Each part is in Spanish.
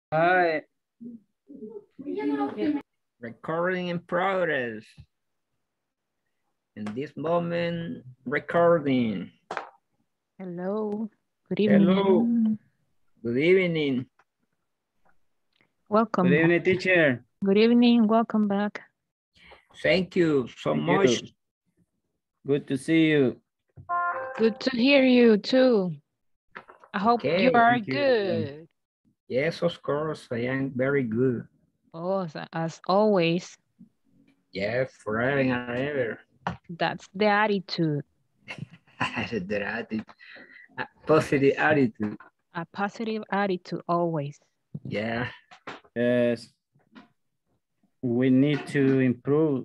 Hi. Recording in progress. In this moment, recording. Hello. Good evening. Hello. Good evening. Welcome Good back. evening, teacher. Good evening. Welcome back. Thank you so Thank much. you. Good to see you. Good to hear you too. I hope Okay, you are thank you. good. Yes, of course, I am very good. Oh, as always, Yes, forever and ever. that's the attitude. That attitude, a positive attitude. A positive attitude always. Yeah, Yes. We need to improve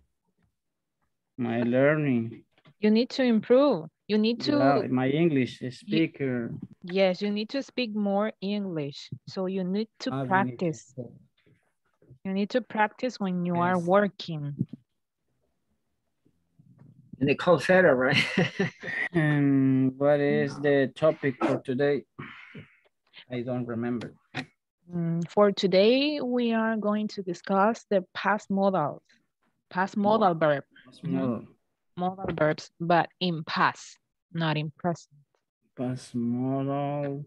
my learning. You need to improve. You need Yeah, to, my English speaker. yes, you need to speak more English. So you need to We need to practice. You need to practice when you are Yes. working. in the call center, right? And what is the topic for today? I don't remember. For today, we are going to discuss the past modals. Past modal verb. Modal verbs, but in past, not in present. Past modal.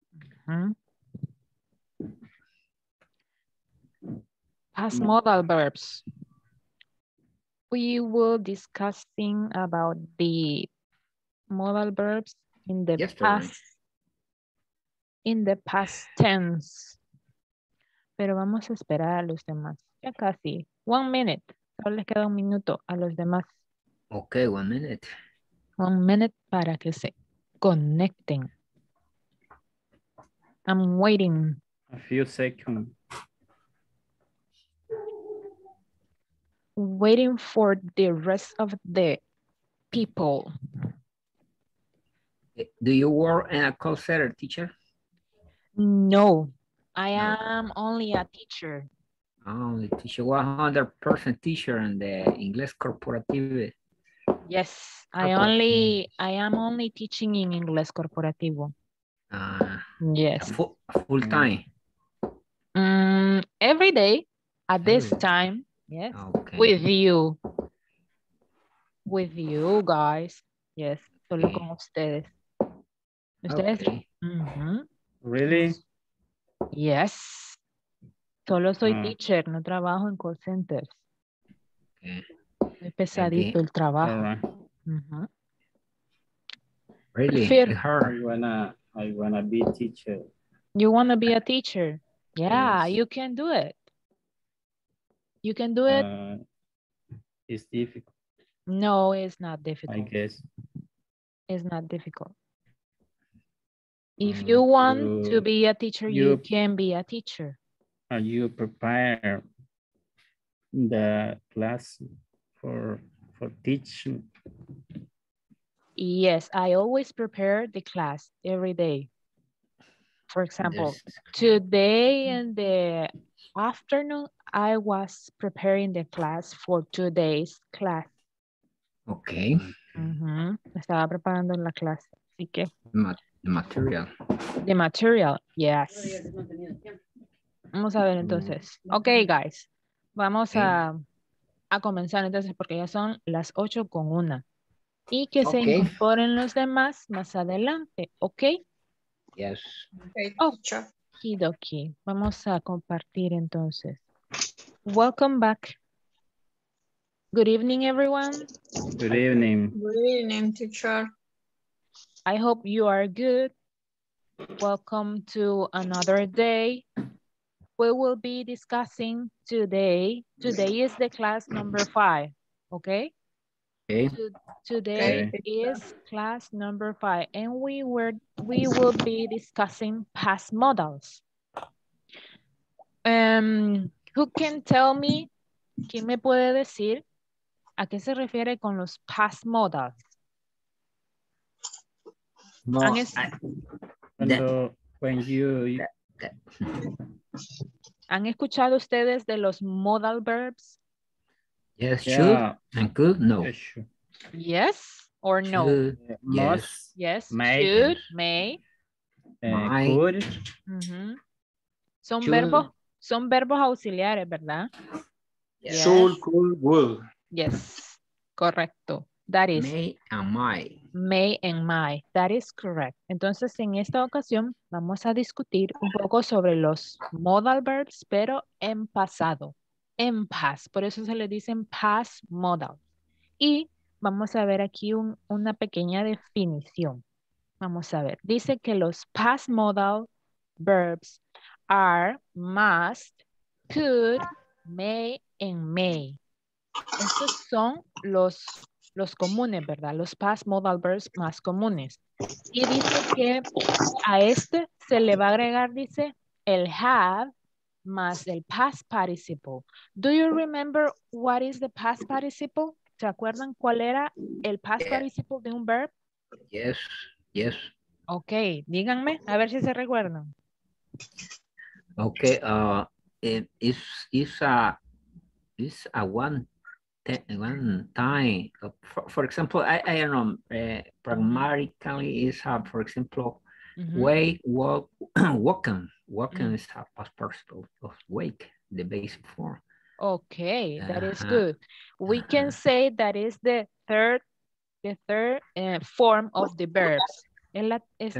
Past modal verbs. We will discussing about the modal verbs in the Yesterday. past tense. Pero vamos a esperar a los demás. Ya casi. 1 minute. Solo les queda 1 minuto a los demás. Okay, 1 minute. 1 minute para que se conecten. I'm waiting. A few seconds. Waiting for the rest of the people. Do you work in a call center, teacher? No, I am only a teacher. Only teacher, 100% teacher in the English corporative. Yes, I am only teaching in Inglés Corporativo. Yes. Full time. Every day at this time, yes. Okay. With you. With you guys. Yes, solo con ustedes. ¿Ustedes? Okay. Really? Yes. Solo soy teacher, no trabajo en call centers. Okay. Es pesadito el trabajo. All right. Really? It's hard. I wanna be a teacher. You wanna be a teacher? Yeah, Yes. you can do it. You can do it. It's difficult. No, it's not difficult. I guess. It's not difficult. If you want to be a teacher, you can be a teacher. Are you prepare the class for teaching? Yes, I always prepare the class every day. For example, today in the afternoon, I was preparing the class for today's class. Okay. Estaba preparando la clase, así que. The material. The material, yes. Vamos a ver entonces. Ok, guys. Vamos a comenzar entonces porque ya son las 8:01. Y que se incorporen los demás más adelante, ¿ok? Yes. Okidoki. Vamos a compartir entonces. Welcome back. Good evening, everyone. Good evening. Good evening, teacher. I hope you are good. Welcome to another day. We will be discussing today. Today is the class number 5, okay? Today is class number 5, and we will be discussing past modals. Who can tell me? ¿Quién me puede decir a qué se refiere con los past modals? ¿Han escuchado ustedes de los modal verbs? Yes, should and could, no. Yes or no? Should, yes. Yes, May. should, may. Might. Could. Son Should. verbos auxiliares, ¿verdad? Yes. Should, could, would. Yes, correcto. That is May and might. may and might. That is correct. Entonces, en esta ocasión vamos a discutir un poco sobre los modal verbs, pero en pasado, en past. Por eso se le dicen past modal. Y vamos a ver aquí una pequeña definición. Vamos a ver. Dice que los past modal verbs are must, could, may, and may. Estos son los comunes, ¿verdad? Los past modal verbs más comunes. Y dice que a este se le va a agregar, dice, el have más el past participle. Do you remember what is the past participle? ¿Se acuerdan cuál era el past participle de un verb? Yes, yes. Ok, díganme, a ver si se recuerdan. Okay, it's a one time. For example, I don't know. Pragmatically, is for example, way walking. Walking is a past participle of wake, the basic form. Okay, that is good. We can say that is the third form of the verbs. Es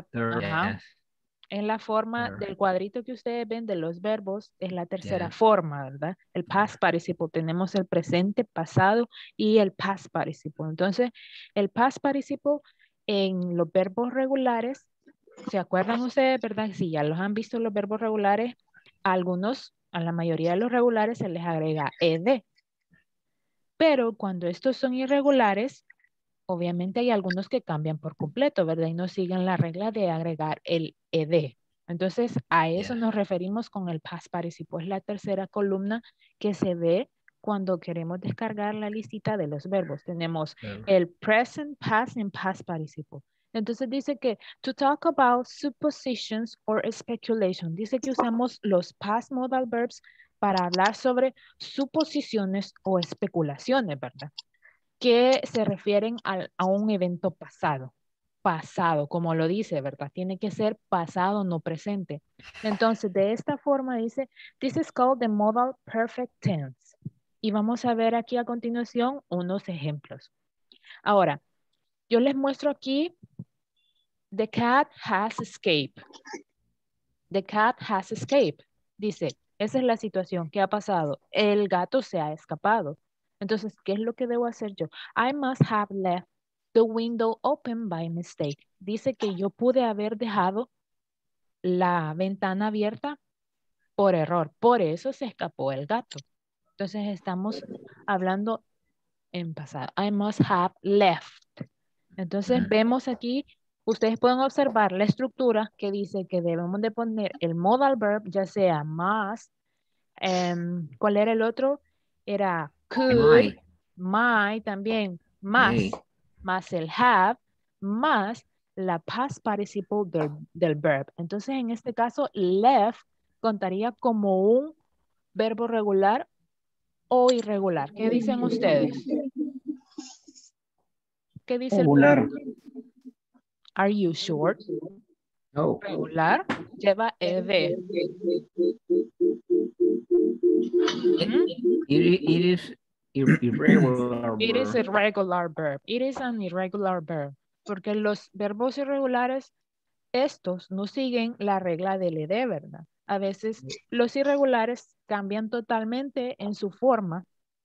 la forma del cuadrito que ustedes ven de los verbos, es la tercera forma, ¿verdad? El past participle, tenemos el presente, pasado y el past participle. Entonces, el past participle en los verbos regulares, ¿se acuerdan ustedes, verdad? Si ya los han visto los verbos regulares, a la mayoría de los regulares se les agrega ed. Pero cuando estos son irregulares, obviamente hay algunos que cambian por completo, ¿verdad? Y no siguen la regla de agregar el ed. Entonces, a eso nos referimos con el past participle. Es la tercera columna que se ve cuando queremos descargar la listita de los verbos. Tenemos el present, past, and past participle. Entonces dice que to talk about suppositions or speculation. Dice que usamos los past modal verbs para hablar sobre suposiciones o especulaciones, ¿verdad? Que se refieren a un evento pasado. Pasado, como lo dice, ¿verdad? Tiene que ser pasado, no presente. Entonces, de esta forma dice, this is called the modal perfect tense. Y vamos a ver aquí a continuación unos ejemplos. Ahora, yo les muestro aquí, the cat has escaped. The cat has escaped. Dice, esa es la situación que ha pasado. El gato se ha escapado. Entonces, ¿qué es lo que debo hacer yo? I must have left the window open by mistake. Dice que yo pude haber dejado la ventana abierta por error. Por eso se escapó el gato. Entonces, estamos hablando en pasado. I must have left. Entonces, vemos aquí, ustedes pueden observar la estructura que dice que debemos de poner el modal verb, ya sea must, ¿cuál era el otro? Era could, might también, must, más el have, más la past participle del verb. Entonces, en este caso, left contaría como un verbo regular o irregular. ¿Qué dicen ustedes? ¿Qué dice regular? Are you sure? No. Regular lleva ed. It is irregular. It is a regular verb. It is an irregular verb. Porque los verbos irregulares, estos no siguen la regla del ed, ¿verdad? A veces los irregulares cambian totalmente en su forma.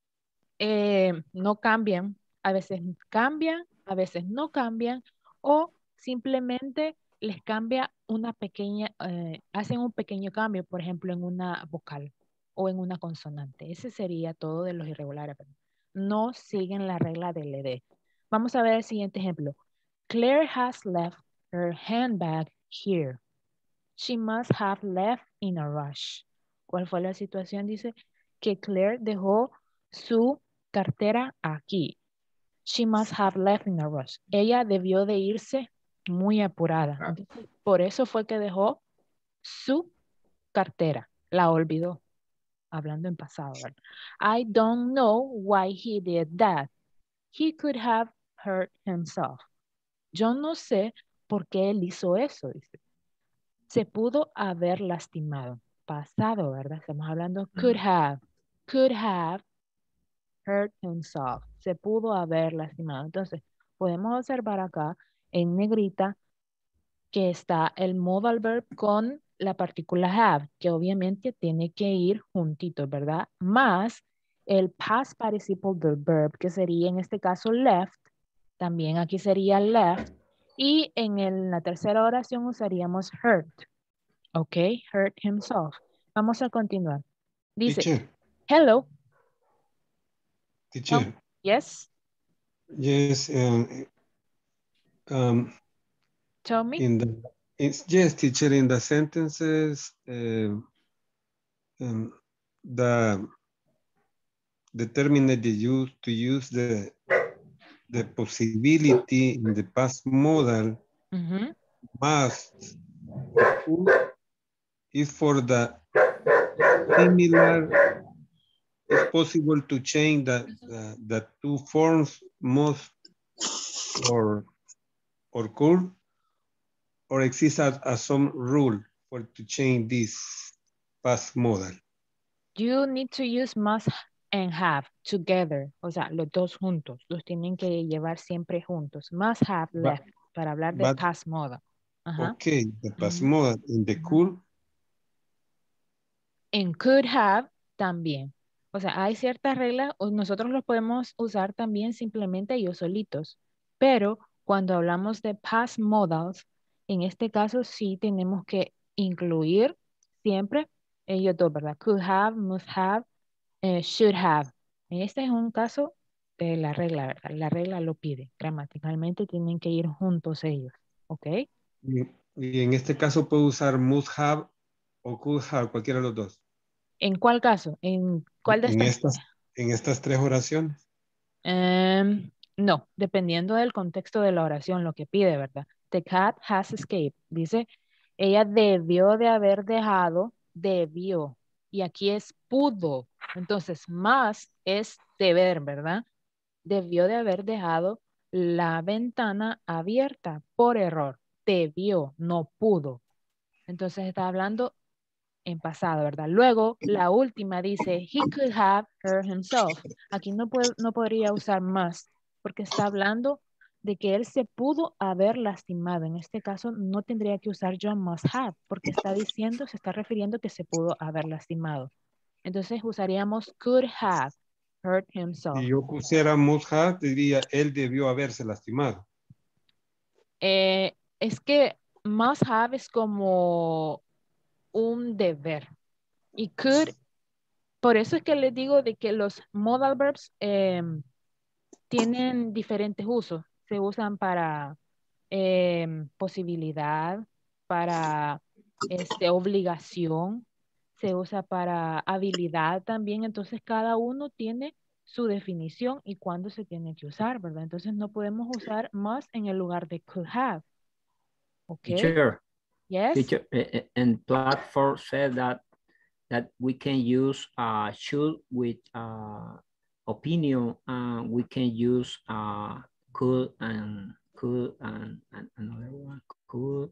No cambian. A veces cambian, a veces no cambian. O simplemente les cambia una pequeña, hacen un pequeño cambio, por ejemplo, en una vocal o en una consonante. Ese sería todo de los irregulares. No siguen la regla del ed. Vamos a ver el siguiente ejemplo. Claire has left her handbag here. She must have left in a rush. ¿Cuál fue la situación? Dice que Claire dejó su cartera aquí. She must have left in a rush. Ella debió de irse muy apurada. Entonces, por eso fue que dejó su cartera. La olvidó. Hablando en pasado, ¿verdad? I don't know why he did that. He could have hurt himself. Yo no sé por qué él hizo eso, dice. Se pudo haber lastimado. pasado, ¿verdad? Estamos hablando could have hurt himself. Se pudo haber lastimado. Entonces, podemos observar acá en negrita que está el modal verb con la partícula have, que obviamente tiene que ir juntito, ¿verdad? Más el past participle del verb, que sería en este caso left, también aquí sería left, y en la tercera oración usaríamos hurt, ¿ok? Hurt himself. Vamos a continuar. Dice, Teacher, hello. teacher, Yes, yes, tell me. yes, teacher, in the sentences, the determinate to use the possibility in the past modal Ujú. must is for the similar. It's possible to change the two forms must or could, or exists as some rule for to change this past modal. You need to use must and have together. O sea, los dos juntos. Los tienen que llevar siempre juntos. Must have left. Para hablar de But past modal. Ajá. okay, the past Ujú. modal in the could. En could have también. O sea, hay ciertas reglas, o nosotros los podemos usar también simplemente ellos solitos. Pero cuando hablamos de past modals, en este caso sí tenemos que incluir siempre ellos dos, ¿verdad? Could have, must have, should have. Este es un caso de la regla, ¿verdad? La regla lo pide. Gramaticalmente tienen que ir juntos ellos, ¿ok? Y en este caso puedo usar must have o could have, cualquiera de los dos. ¿En cuál caso? ¿En cuál de estas? En estas tres oraciones. No, dependiendo del contexto de la oración, lo que pide, ¿verdad? The cat has escaped. Dice, ella debió de haber dejado, debió. Y aquí es pudo. Entonces, más es deber, ¿verdad? Debió de haber dejado la ventana abierta por error. Debió, no pudo. Entonces está hablando en pasado, ¿verdad? Luego, la última dice, he could have hurt himself. Aquí no podría usar más, porque está hablando de que él se pudo haber lastimado. En este caso, no tendría que usar yo must have, porque está diciendo, se está refiriendo que se pudo haber lastimado. Entonces, usaríamos could have hurt himself. Si yo pusiera must have, diría, él debió haberse lastimado. Es que must have es como un deber. Y could, por eso es que les digo de que los modal verbs tienen diferentes usos. Se usan para posibilidad, para obligación, se usa para habilidad también. Entonces cada uno tiene su definición y cuándo se tiene que usar, ¿verdad? Entonces no podemos usar must en el lugar de could have. ¿Ok? Teacher, Yes. teacher, and platform said that we can use should with opinion, we can use could and another one could.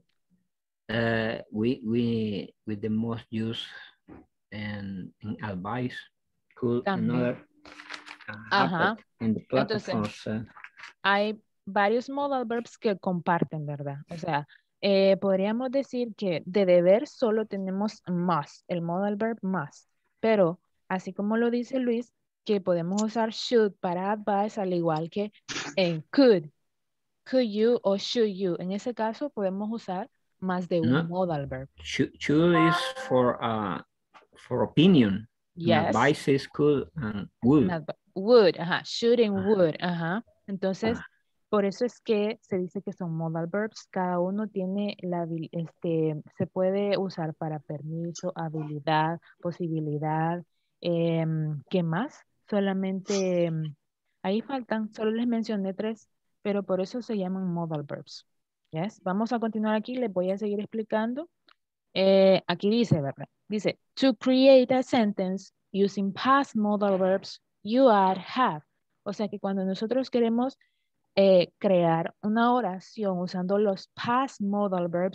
We with the most use and in advice could También. another Ajá. in the platform. Entonces, hay varios modal verbs que comparten, ¿verdad? O sea, podríamos decir que de deber solo tenemos must, el modal verb must, pero así como lo dice Luis, que podemos usar should para advice al igual que en could you o should you. En ese caso podemos usar más de un modal verb. Should is for opinion. Yes. Advice is could and would. Would, ajá, should and would, ajá. Entonces, por eso es que se dice que son modal verbs. Cada uno tiene se puede usar para permiso, habilidad, posibilidad. ¿Qué más? Solamente, ahí faltan, solo les mencioné 3, pero por eso se llaman modal verbs. Yes. Vamos a continuar aquí, les voy a seguir explicando. Aquí dice, ¿verdad? Dice, to create a sentence using past modal verbs, you add have. O sea que cuando nosotros queremos crear una oración usando los past modal verbs,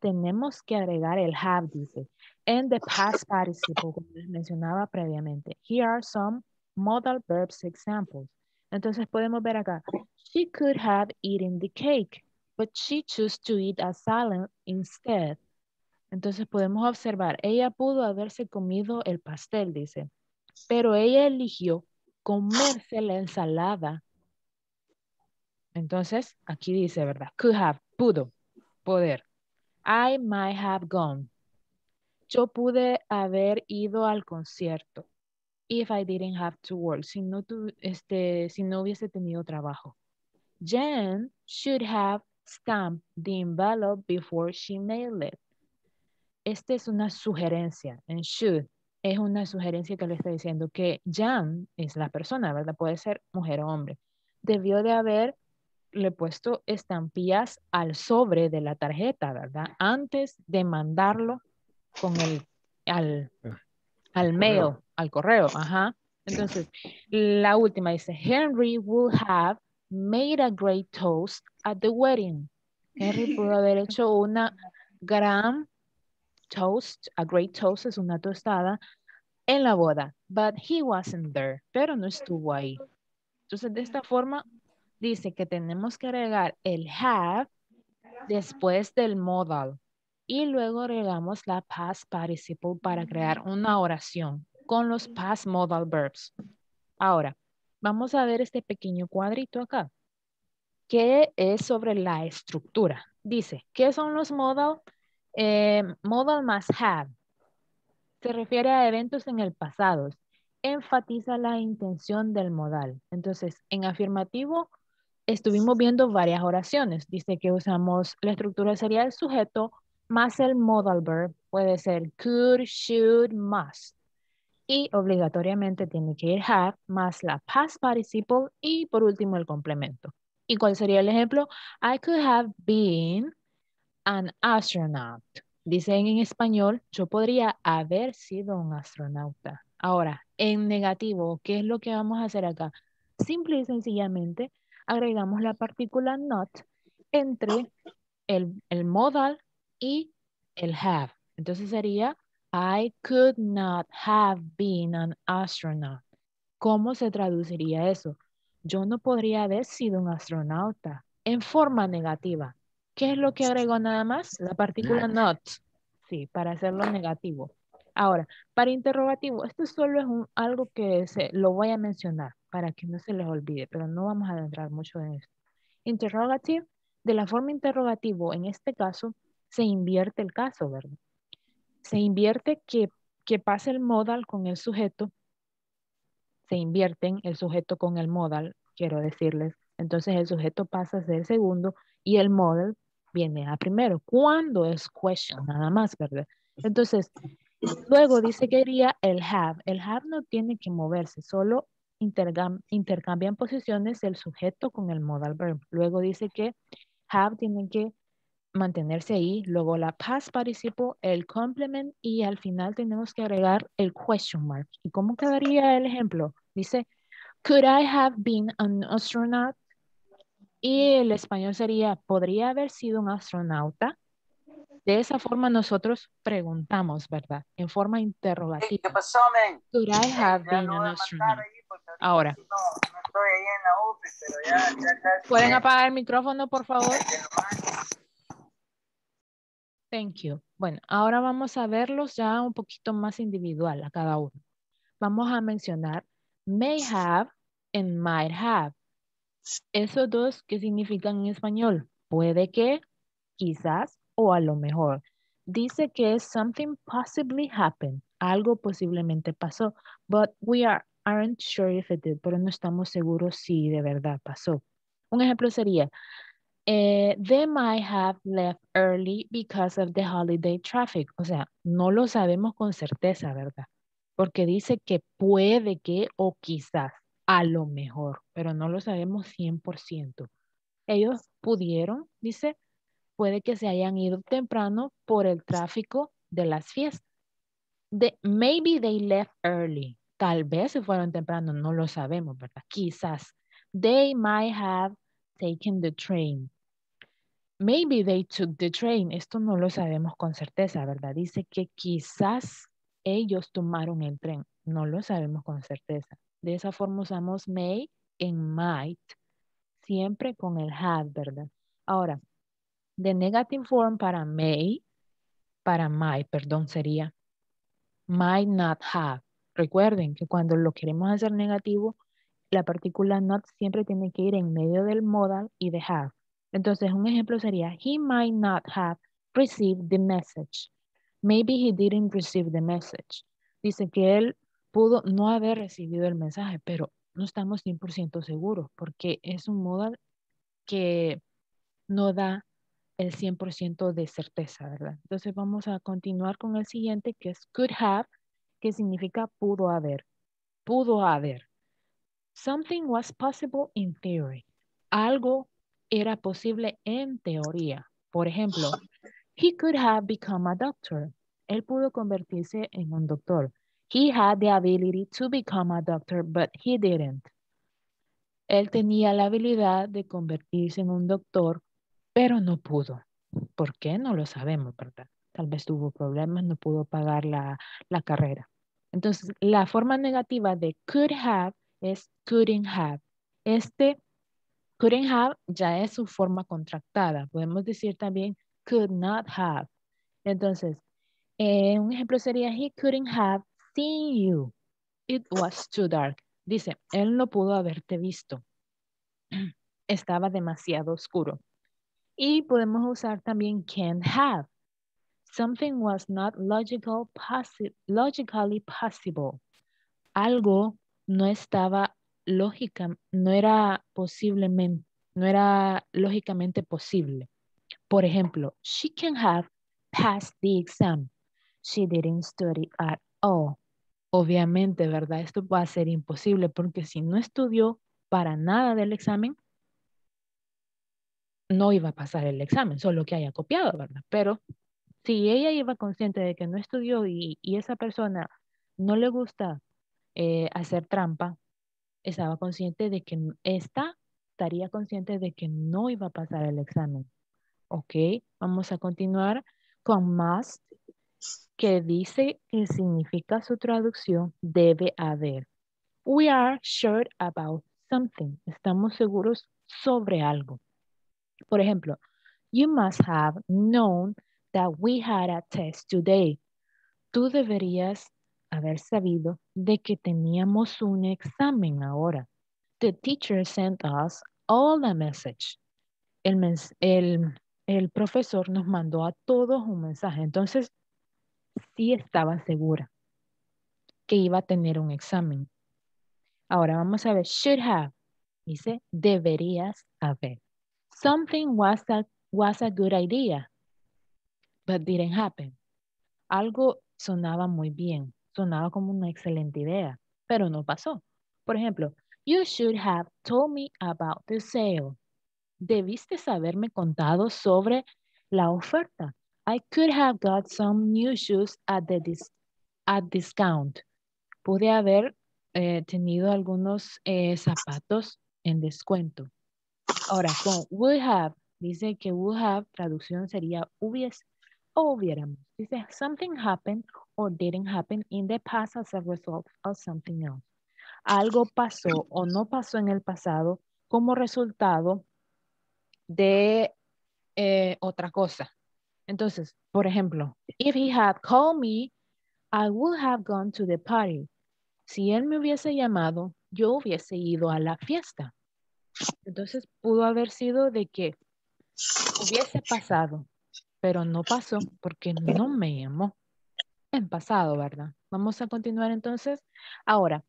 tenemos que agregar el have, dice, en the past participle, como les mencionaba previamente. Here are some modal verbs examples. Entonces podemos ver acá. She could have eaten the cake, but she chose to eat a salad instead. Entonces podemos observar, ella pudo haberse comido el pastel, dice, pero ella eligió comerse la ensalada. Entonces, aquí dice, ¿verdad? Could have, pudo, poder. I might have gone. Yo pude haber ido al concierto. If I didn't have to work. Si no hubiese tenido trabajo. Jen should have stamped the envelope before she mailed it. Esta es una sugerencia. En should es una sugerencia que le está diciendo que Jan es la persona, ¿verdad? Puede ser mujer o hombre. Debió de haberle puesto estampillas al sobre de la tarjeta, ¿verdad? Antes de mandarlo con al mail, al correo. Ajá. Entonces, la última dice, Henry would have made a great toast at the wedding. Henry pudo haber hecho una gran toast, a great toast es una tostada en la boda, but he wasn't there, pero no estuvo ahí. Entonces, de esta forma, dice que tenemos que agregar el have después del modal y luego agregamos la past participle para crear una oración con los past modal verbs. Ahora, vamos a ver este pequeño cuadrito acá, que es sobre la estructura. Dice, ¿qué son los modal? Modal más have. Se refiere a eventos en el pasado. Enfatiza la intención del modal. Entonces, en afirmativo, estuvimos viendo varias oraciones. Dice que usamos, la estructura sería el sujeto más el modal verb. Puede ser could, should, must. Y obligatoriamente tiene que ir have más la past participle y por último el complemento. ¿Y cuál sería el ejemplo? I could have been an astronaut. Dicen en español, yo podría haber sido un astronauta. Ahora, en negativo, ¿qué es lo que vamos a hacer acá? Simple y sencillamente agregamos la partícula not entre el modal y el have. Entonces sería, I could not have been an astronaut. ¿Cómo se traduciría eso? Yo no podría haber sido un astronauta en forma negativa. ¿Qué es lo que agregó nada más? La partícula not. Sí, para hacerlo negativo. Ahora, para interrogativo, esto solo es algo que lo voy a mencionar para que no se les olvide, pero no vamos a adentrar mucho en esto. Interrogative, de la forma interrogativo, en este caso, se invierte el caso, ¿verdad? Se invierte que pase el modal con el sujeto, se invierten el sujeto con el modal, quiero decirles. Entonces el sujeto pasa a ser segundo y el modal viene a primero. ¿Cuándo es question? Nada más, ¿verdad? Entonces, luego dice que iría el have. El have no tiene que moverse, solo intercambian posiciones el sujeto con el modal verb. Luego dice que have tiene que mantenerse ahí, luego la past participle, el complement y al final tenemos que agregar el question mark. ¿Y cómo quedaría el ejemplo? Dice, could I have been an astronaut? Y el español sería, ¿podría haber sido un astronauta? De esa forma nosotros preguntamos, ¿verdad? En forma interrogativa. ¿Qué pasó, men? Could I have Ya been lo an voy a astronaut? mandar ahí porque ahorita Ahora, sí no estoy ahí en la UFI, pero ya casi. ¿pueden apagar el micrófono, por favor? Que lo mande. Thank you. Bueno, ahora vamos a verlos ya un poquito más individual a cada uno. Vamos a mencionar may have and might have. Esos dos, ¿qué significan en español? Puede que, quizás o a lo mejor. Dice que es something possibly happened. Algo posiblemente pasó. But we aren't sure if it did. Pero no estamos seguros si de verdad pasó. Un ejemplo sería, they might have left early because of the holiday traffic. O sea, no lo sabemos con certeza, ¿verdad? Porque dice que puede que o quizás, a lo mejor, pero no lo sabemos 100%. Ellos pudieron, dice, puede que se hayan ido temprano por el tráfico de las fiestas. Maybe they left early. Tal vez se fueron temprano, no lo sabemos, ¿verdad? Quizás. They might have taken the train. maybe they took the train. Esto no lo sabemos con certeza, ¿verdad? Dice que quizás ellos tomaron el tren. No lo sabemos con certeza. De esa forma usamos may en might, siempre con el have, ¿verdad? Ahora, the negative form para may, para might, perdón, sería might not have. Recuerden que cuando lo queremos hacer negativo, la partícula not siempre tiene que ir en medio del modal y de have. Entonces, un ejemplo sería, he might not have received the message. Maybe he didn't receive the message. Dice que él pudo no haber recibido el mensaje, pero no estamos 100% seguros porque es un modal que no da el 100% de certeza, ¿verdad? Entonces vamos a continuar con el siguiente que es could have, que significa pudo haber. Pudo haber. Something was possible in theory. Algo era posible en teoría. Por ejemplo, he could have become a doctor. Él pudo convertirse en un doctor. He had the ability to become a doctor, but he didn't. Él tenía la habilidad de convertirse en un doctor, pero no pudo. ¿Por qué? No lo sabemos, ¿verdad? Tal vez tuvo problemas, no pudo pagar la carrera. Entonces, la forma negativa de could have es couldn't have. Este couldn't have ya es su forma contractada. Podemos decir también could not have. Entonces, un ejemplo sería he couldn't have seen you. It was too dark. Dice, él no pudo haberte visto. Estaba demasiado oscuro. Y podemos usar también can't have. Something was not logically possible. Algo no estaba no era lógicamente posible. Por ejemplo, she can have passed the exam. She didn't study at all. Obviamente, ¿verdad? Esto va a ser imposible porque si no estudió para nada del examen, no iba a pasar el examen, solo que haya copiado, ¿verdad? Pero si ella iba consciente de que no estudió y esa persona no le gusta hacer trampa, estaba consciente de que estaría consciente de que no iba a pasar el examen. Ok, vamos a continuar con must, que dice que significa su traducción debe haber. We are sure about something. Estamos seguros sobre algo. Por ejemplo, you must have known that we had a test today. Tú deberías haber sabido de que teníamos un examen ahora. The teacher sent us all a message. El profesor nos mandó a todos un mensaje. Entonces, sí estaba segura que iba a tener un examen. Ahora vamos a ver, should have. Dice, deberías haber. Something was a good idea, but didn't happen. Algo sonaba muy bien, sonaba como una excelente idea, pero no pasó. Por ejemplo, you should have told me about the sale. Debiste haberme contado sobre la oferta. I could have got some new shoes at discount. Pude haber tenido algunos zapatos en descuento. Ahora, con would have, dice que would have, traducción sería hubiese o hubiéramos. Dice, something happened or didn't happen in the past as a result of something else. Algo pasó o no pasó en el pasado como resultado de otra cosa. Entonces, por ejemplo, if he had called me, I would have gone to the party. Si él me hubiese llamado, yo hubiese ido a la fiesta. Entonces, pudo haber sido de que hubiese pasado, pero no pasó porque no me llamó. En pasado, ¿verdad? Vamos a continuar entonces. Ahora,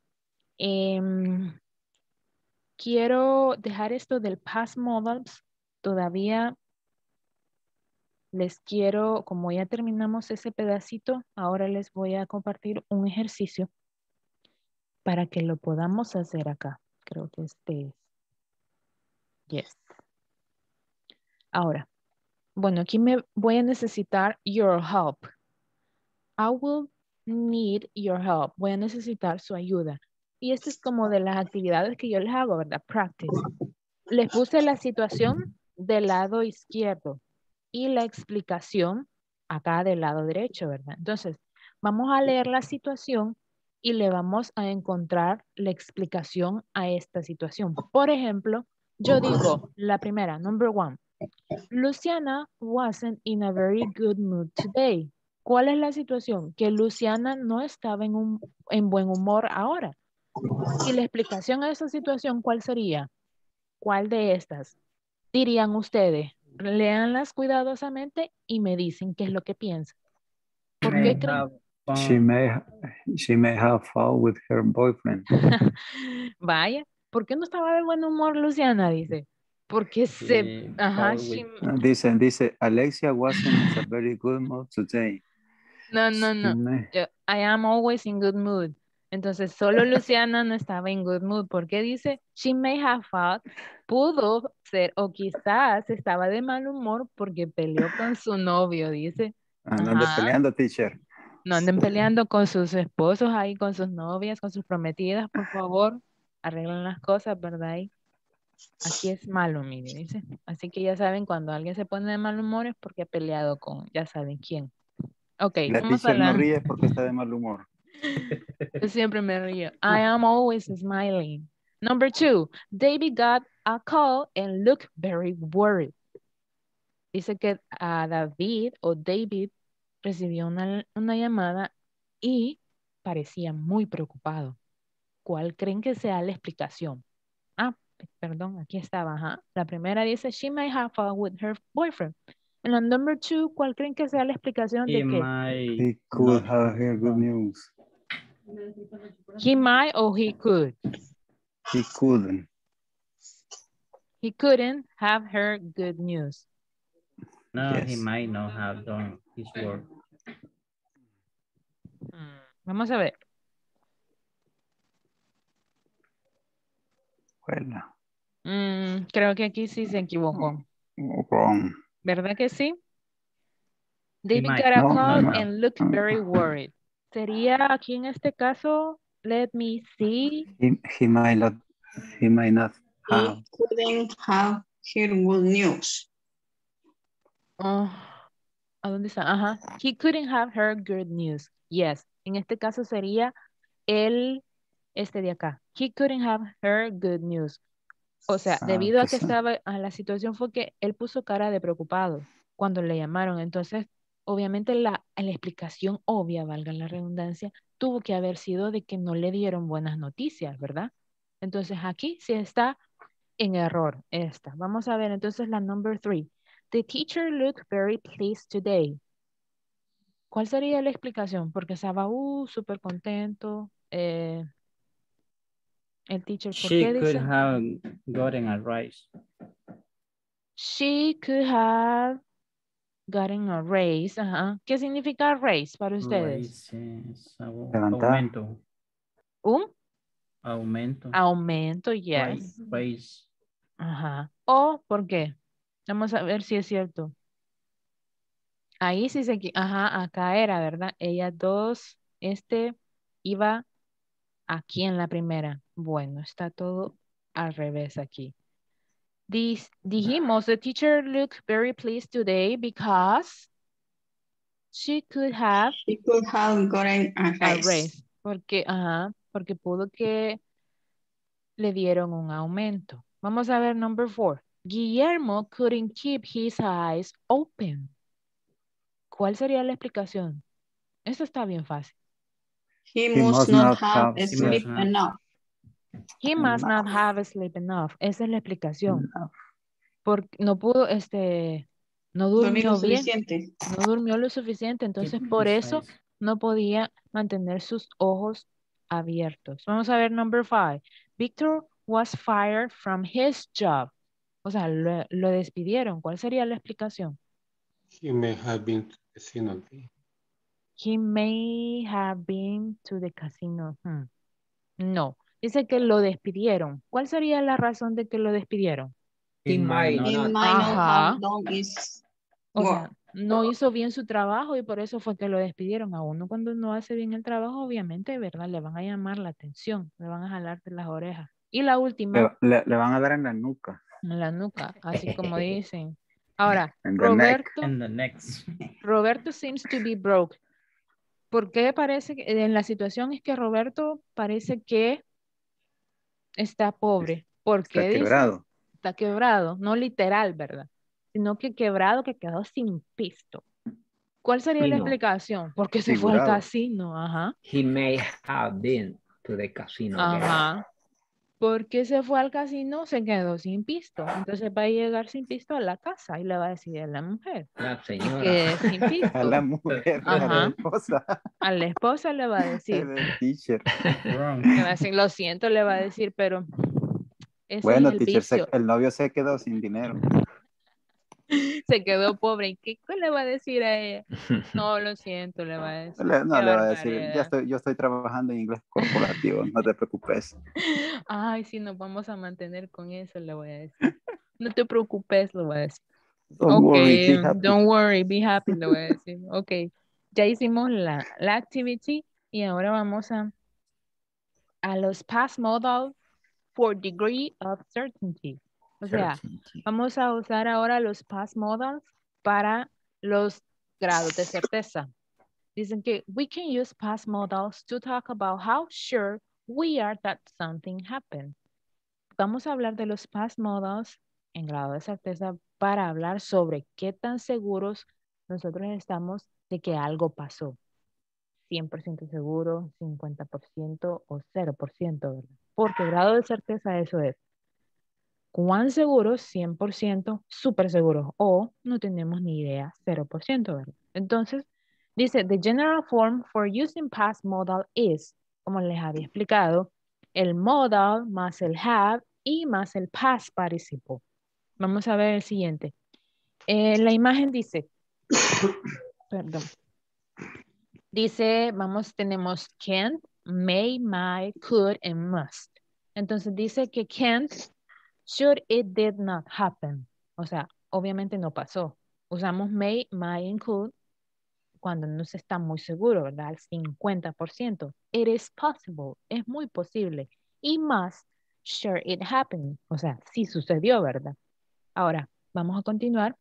quiero dejar esto del past modals. Todavía les quiero, como ya terminamos ese pedacito, ahora les voy a compartir un ejercicio para que lo podamos hacer acá. Creo que este es. Yes. Ahora, bueno, aquí me voy a necesitar your help. I will need your help. Voy a necesitar su ayuda. Y esto es como de las actividades que yo les hago, ¿verdad? Practice. Les puse la situación del lado izquierdo y la explicación acá del lado derecho, ¿verdad? Entonces, vamos a leer la situación y le vamos a encontrar la explicación a esta situación. Por ejemplo, yo digo la primera, number one. Luciana wasn't in a very good mood today. ¿Cuál es la situación? Que Luciana no estaba en buen humor ahora. Y la explicación a esa situación, ¿cuál sería? ¿Cuál de estas dirían ustedes? Léanlas cuidadosamente y me dicen qué es lo que piensan. ¿Por qué May creen? have She fun. may have fought with her boyfriend. Vaya, ¿por qué no estaba de buen humor Luciana? Dice. Porque She ajá, fought with Dice, Alexia wasn't in a very good mood today. no, She may- I am always in good mood. Entonces, solo Luciana no estaba en good mood. ¿Por qué dice? She may have fought. Pudo ser, o quizás estaba de mal humor porque peleó con su novio, dice. no ande Ajá. peleando, teacher. No anden peleando con sus esposos ahí, con sus novias, con sus prometidas, por favor. Arreglen las cosas, ¿verdad? Y aquí es malo, mire, dice. Así que ya saben, cuando alguien se pone de mal humor es porque ha peleado con, ya saben quién. Ok, La vamos a teacher no la... ríe porque está de mal humor. Yo siempre me río. I am always smiling. Number two, David got a call and looked very worried. Dice que a David o David recibió una llamada y parecía muy preocupado. ¿Cuál creen que sea la explicación? Ah, perdón, aquí estaba. Ajá. La primera dice, she may have fought with her boyfriend. En la number two, ¿cuál creen que sea la explicación he de qué? might He could not have heard good news. He might or he could. He couldn't. He couldn't have heard good news. no, he Yes. might not have done his work. Vamos a ver. Well, Creo que aquí sí se equivocó. wrong. ¿Verdad que sí? He David might. got a No, call no. and looked very worried. Sería aquí en este caso, let me see. He might not have. He couldn't have heard good news. Oh, ¿a dónde está? Ajá. He couldn't have heard good news. Yes. En este caso sería este de acá. He couldn't have heard good news. O sea, debido a que estaba, a la situación fue que él puso cara de preocupado cuando le llamaron. Entonces, obviamente la explicación obvia, valga la redundancia, tuvo que haber sido de que no le dieron buenas noticias, ¿verdad? Entonces aquí sí está en error esta. Vamos a ver entonces la number three. The teacher looked very pleased today. ¿Cuál sería la explicación? Porque estaba súper contento. El teacher, ¿por She qué could dice? have gotten a raise. She could have gotten a raise. Ajá. ¿Qué significa raise para ustedes? Raise es Levantar. aumento. Un Aumento. aumento, yes. Raise. Ajá. ¿O por qué? Vamos a ver si es cierto. Ahí sí ajá, acá era, ¿verdad? Ellas dos, iba aquí en la primera. Bueno, está todo al revés aquí. Dijimos, the teacher looked very pleased today because she could have He could have gotten a a raise. raise. Porque pudo que le dieron un aumento. Vamos a ver number four. Guillermo couldn't keep his eyes open. ¿Cuál sería la explicación? Esto está bien fácil. He must not have He slept must have. enough. He must not have slept enough. Esa es la explicación. Porque no pudo, no Dormir lo durmió bien. suficiente. No durmió lo suficiente. Entonces, Keep por his eso eyes. no podía mantener sus ojos abiertos. Vamos a ver number five. Victor was fired from his job. O sea, lo despidieron. ¿Cuál sería la explicación? He may have been to the casino. He may have been to the casino. No. Dice que lo despidieron. ¿Cuál sería la razón de que lo despidieron? He might He not. might not Ajá. have done his O work. sea, no hizo bien su trabajo y por eso fue que lo despidieron. A uno cuando no hace bien el trabajo, obviamente, ¿verdad? Le van a llamar la atención, le van a jalar de las orejas. Y la última, Le van a dar en la nuca. En la nuca, así como dicen. Ahora, In the neck. And the next. Roberto seems to be broke. ¿Por qué parece que en la situación es que Roberto parece que está pobre? Porque Está dice, quebrado. está quebrado, no literal, ¿verdad? Sino que quebrado, que quedó sin pisto. ¿Cuál sería la Casino. explicación? Porque se fue al Figurado. casino, ajá. He may have been to the casino again. Ajá. Porque se fue al casino, se quedó sin pisto. Entonces va a llegar sin pisto a la casa y le va a decir a la mujer La que señora. quede sin A pisto. la mujer, a la Ajá. esposa. A la esposa le va a decir, El teacher. Wrong. le va a decir, lo siento, le va a decir, pero ese Bueno, es el teacher, vicio. el novio se quedó sin dinero. Se quedó pobre. ¿Y qué le va a decir a ella? No, lo siento, le va a decir. No, Qué le va a decir, barbaridad. yo estoy trabajando en inglés corporativo, no te preocupes. Ay, sí, nos vamos a mantener con eso, le voy a decir. No te preocupes, le voy a decir. Don't Ok, worry, be happy. don't worry, be happy, le voy a decir. Ok, ya hicimos la activity y ahora vamos a los past modal for degree of certainty. O sea, vamos a usar ahora los past modals para los grados de certeza. Dicen que we can use past modals to talk about how sure we are that something happened. Vamos a hablar de los past modals en grado de certeza para hablar sobre qué tan seguros nosotros estamos de que algo pasó. 100% seguro, 50% o 0%, ¿verdad? Porque grado de certeza eso es. ¿Cuán seguros? 100%, súper seguros. O no tenemos ni idea, 0%, ¿verdad? Entonces, dice, the general form for using past modal is, como les había explicado, el modal más el have y más el past participle. Vamos a ver el siguiente. La imagen dice, perdón. Dice, tenemos can't, may, might, could, and must. Entonces dice que can't, should, it did not happen. O sea, obviamente no pasó. Usamos may, might, and could cuando no se está muy seguro, ¿verdad? Al 50%. It is possible, es muy posible. Y must, sure, it happened. O sea, sí sucedió, ¿verdad? Ahora, vamos a continuar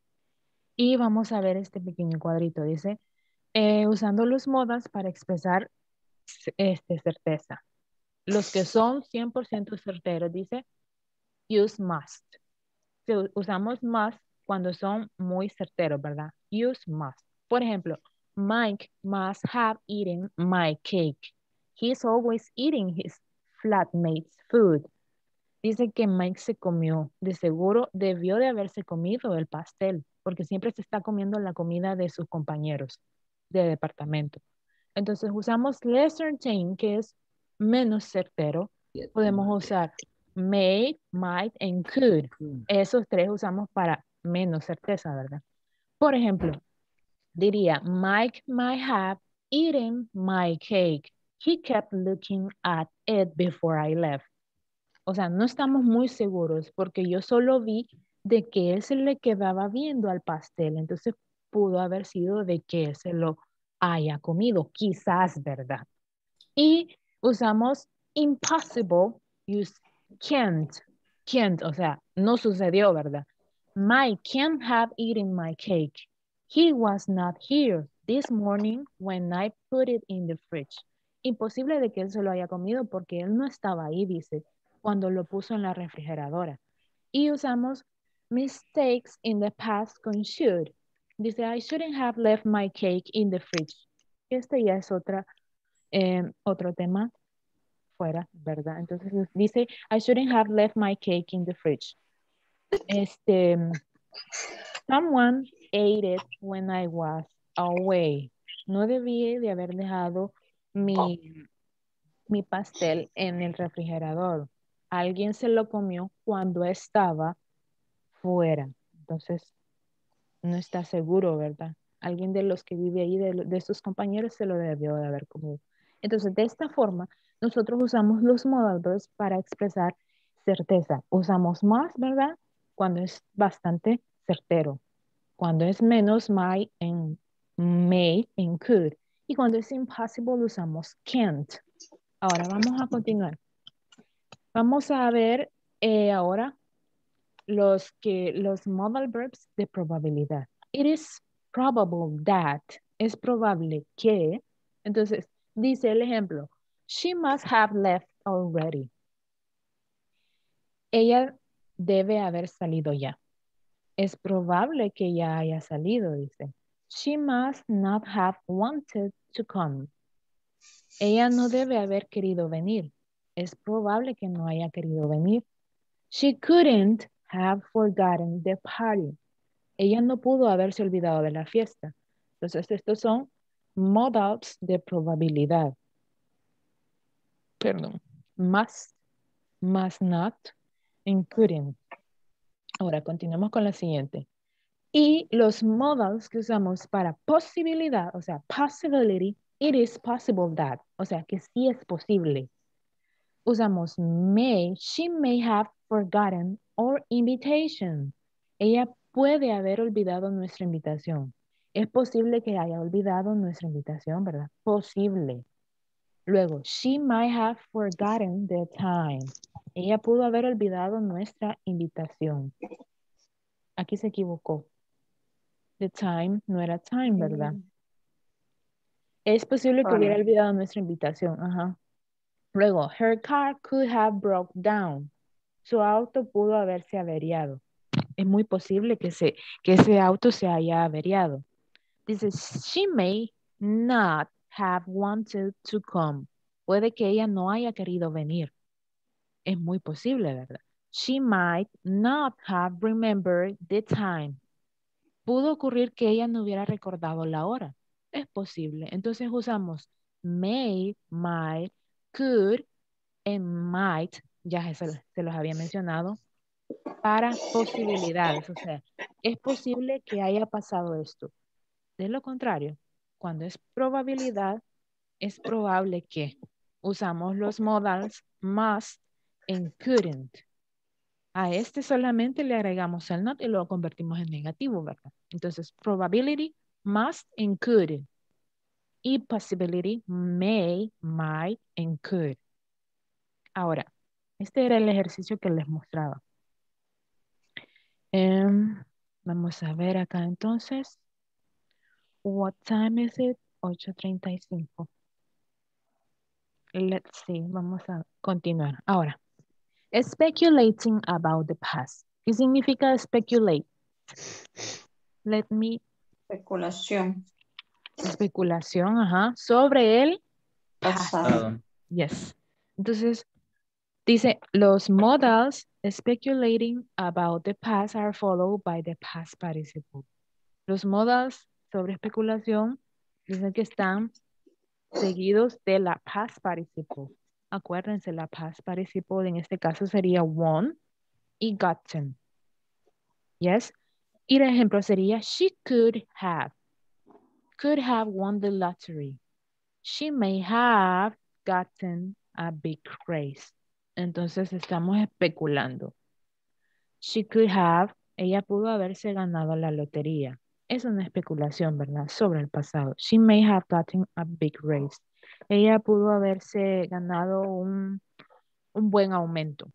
y vamos a ver este pequeño cuadrito. Dice, usando los modals para expresar certeza. Los que son 100% certeros, dice, use must. Usamos must cuando son muy certeros, ¿verdad? Use must. Por ejemplo, Mike must have eaten my cake. He's always eating his flatmate's food. Dice que Mike se comió, de seguro debió de haberse comido el pastel, porque siempre se está comiendo la comida de sus compañeros de departamento. Entonces usamos less certain, que es menos certero. Podemos usar may, might, and could. Esos tres usamos para menos certeza, ¿verdad? Por ejemplo, diría, Mike might have eaten my cake. He kept looking at it before I left. O sea, no estamos muy seguros porque yo solo vi de que él se le quedaba viendo al pastel. Entonces pudo haber sido de que él se lo haya comido. Quizás, ¿verdad? Y usamos impossible, use can't. Can't, o sea, no sucedió, ¿verdad? Mike can't have eaten my cake. He was not here this morning when I put it in the fridge. Imposible de que él se lo haya comido porque él no estaba ahí, dice, cuando lo puso en la refrigeradora. Y usamos mistakes in the past con should. Dice, I shouldn't have left my cake in the fridge. Este ya es otro tema fuera, ¿verdad? Entonces dice, I shouldn't have left my cake in the fridge. Someone ate it when I was away. No debí de haber dejado mi pastel en el refrigerador. Alguien se lo comió cuando estaba fuera. Entonces, no está seguro, ¿verdad? Alguien de los que vive ahí, de sus compañeros, se lo debió de haber comido. Entonces, de esta forma, nosotros usamos los modal verbs para expresar certeza. Usamos más, ¿verdad? Cuando es bastante certero. Cuando es menos, might and may and could. Y cuando es impossible, usamos can't. Ahora, vamos a continuar. Vamos a ver ahora los modal verbs de probabilidad. It is probable that. Es probable que. Entonces, dice el ejemplo. She must have left already. Ella debe haber salido ya. Es probable que ya haya salido, dice. She must not have wanted to come. Ella no debe haber querido venir. Es probable que no haya querido venir. She couldn't have forgotten the party. Ella no pudo haberse olvidado de la fiesta. Entonces, estos son modals de probabilidad. Perdón. Must not, and couldn't. Ahora, continuamos con la siguiente. Y los modals que usamos para posibilidad, o sea, possibility, it is possible that, o sea, que sí es posible. Usamos may, she may have forgotten our invitation. Ella puede haber olvidado nuestra invitación. Es posible que haya olvidado nuestra invitación, ¿verdad? Posible. Luego, she might have forgotten the time. Ella pudo haber olvidado nuestra invitación. Aquí se equivocó. The time no era time, ¿verdad? Es posible que hubiera olvidado nuestra invitación. Ajá. Luego, her car could have broke down. Su auto pudo haberse averiado. Es muy posible que ese auto se haya averiado. Dice, she may not have wanted to come. Puede que ella no haya querido venir. Es muy posible, ¿verdad? She might not have remembered the time. Pudo ocurrir que ella no hubiera recordado la hora. Es posible. Entonces usamos may, might, could, and might, ya se los había mencionado, para posibilidades. O sea, es posible que haya pasado esto. De lo contrario, cuando es probabilidad, es probable que usamos los modals must and couldn't. A este solamente le agregamos el not y lo convertimos en negativo, ¿verdad? Entonces, probability, must and could. Y possibility, may, might and could. Ahora, este era el ejercicio que les mostraba. Vamos a ver acá entonces. What time is it? 8:35. Let's see. Vamos a continuar. Ahora, speculating about the past. ¿Qué significa speculate? Let me. Especulación. Especulación, ajá. Sobre el Pasado. Yes. Entonces, dice, los modals speculating about the past are followed by the past participle. Los modals sobre especulación dicen que están seguidos de la past participle. Acuérdense, la past participle en este caso sería won y gotten. Yes. Y el ejemplo sería, she could have won the lottery. She may have gotten a big raise. Entonces estamos especulando. She could have, ella pudo haberse ganado la lotería. Es una especulación, ¿verdad? Sobre el pasado. She may have gotten a big raise. Ella pudo haberse ganado un buen aumento.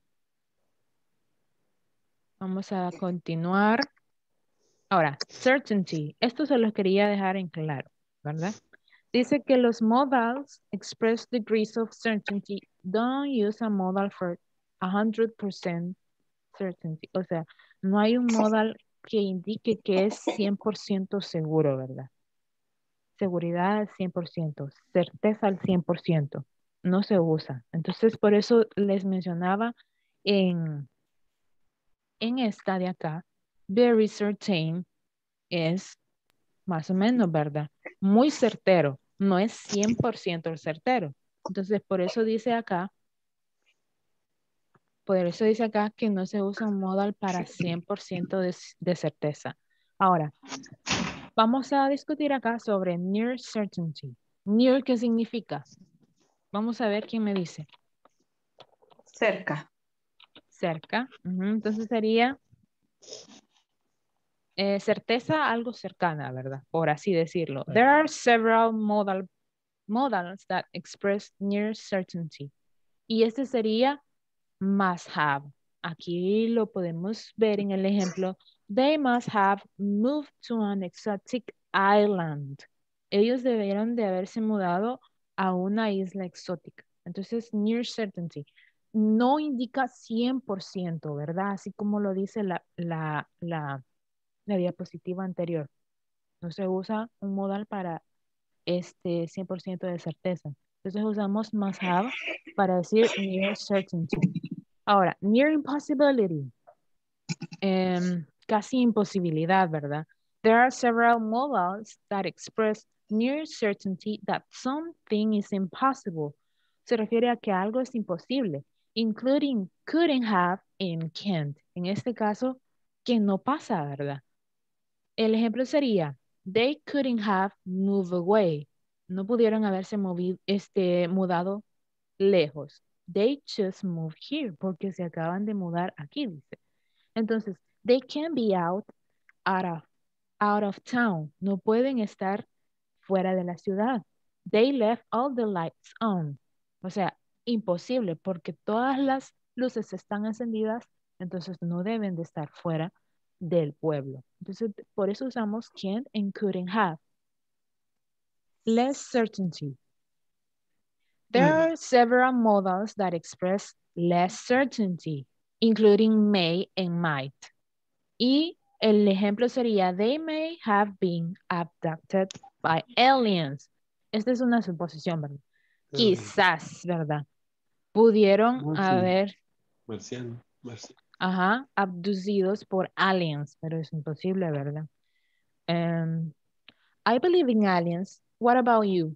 Vamos a continuar. Ahora, certainty. Esto se los quería dejar en claro, ¿verdad? Dice que los modals express degrees of certainty. Don't use a modal for 100% certainty. O sea, no hay un modal que indique que es 100% seguro, ¿verdad? Seguridad al 100%, certeza al 100%. No se usa. Entonces, por eso les mencionaba en esta de acá, very certain es más o menos, ¿verdad? Muy certero. No es 100% certero. Entonces, por eso dice acá que no se usa un modal para 100% de certeza. Ahora, vamos a discutir acá sobre near certainty. Near, ¿qué significa? Vamos a ver quién me dice. Cerca. Cerca. Entonces sería certeza, algo cercana, ¿verdad? Por así decirlo. There are several modals that express near certainty. Y este sería must have. aquí lo podemos ver en el ejemplo. They must have moved to an exotic island. Ellos debieron de haberse mudado a una isla exótica. Entonces, near certainty no indica 100%, ¿verdad? Así como lo dice la diapositiva anterior. No se usa un modal para 100% de certeza. Entonces usamos must have para decir near certainty. Ahora, near impossibility. Casi imposibilidad, ¿verdad? There are several modals that express near certainty that something is impossible. Se refiere a que algo es imposible, including couldn't have and can't. En este caso, que no pasa, ¿verdad? El ejemplo sería, they couldn't have moved away. No pudieron haberse mudado lejos. They just moved here, porque se acaban de mudar aquí, dice. Entonces, they can't be out of town. No pueden estar fuera de la ciudad. They left all the lights on. O sea, imposible, porque todas las luces están encendidas, entonces no deben de estar fuera del pueblo. Entonces, por eso usamos can't and couldn't have. Less certainty. There are several modals that express less certainty, including may and might. Y el ejemplo sería, they may have been abducted by aliens. Esta es una suposición, ¿verdad? Quizás, ¿verdad? Pudieron haber Marciano. abducidos por aliens, pero es imposible, ¿verdad? I believe in aliens. What about you?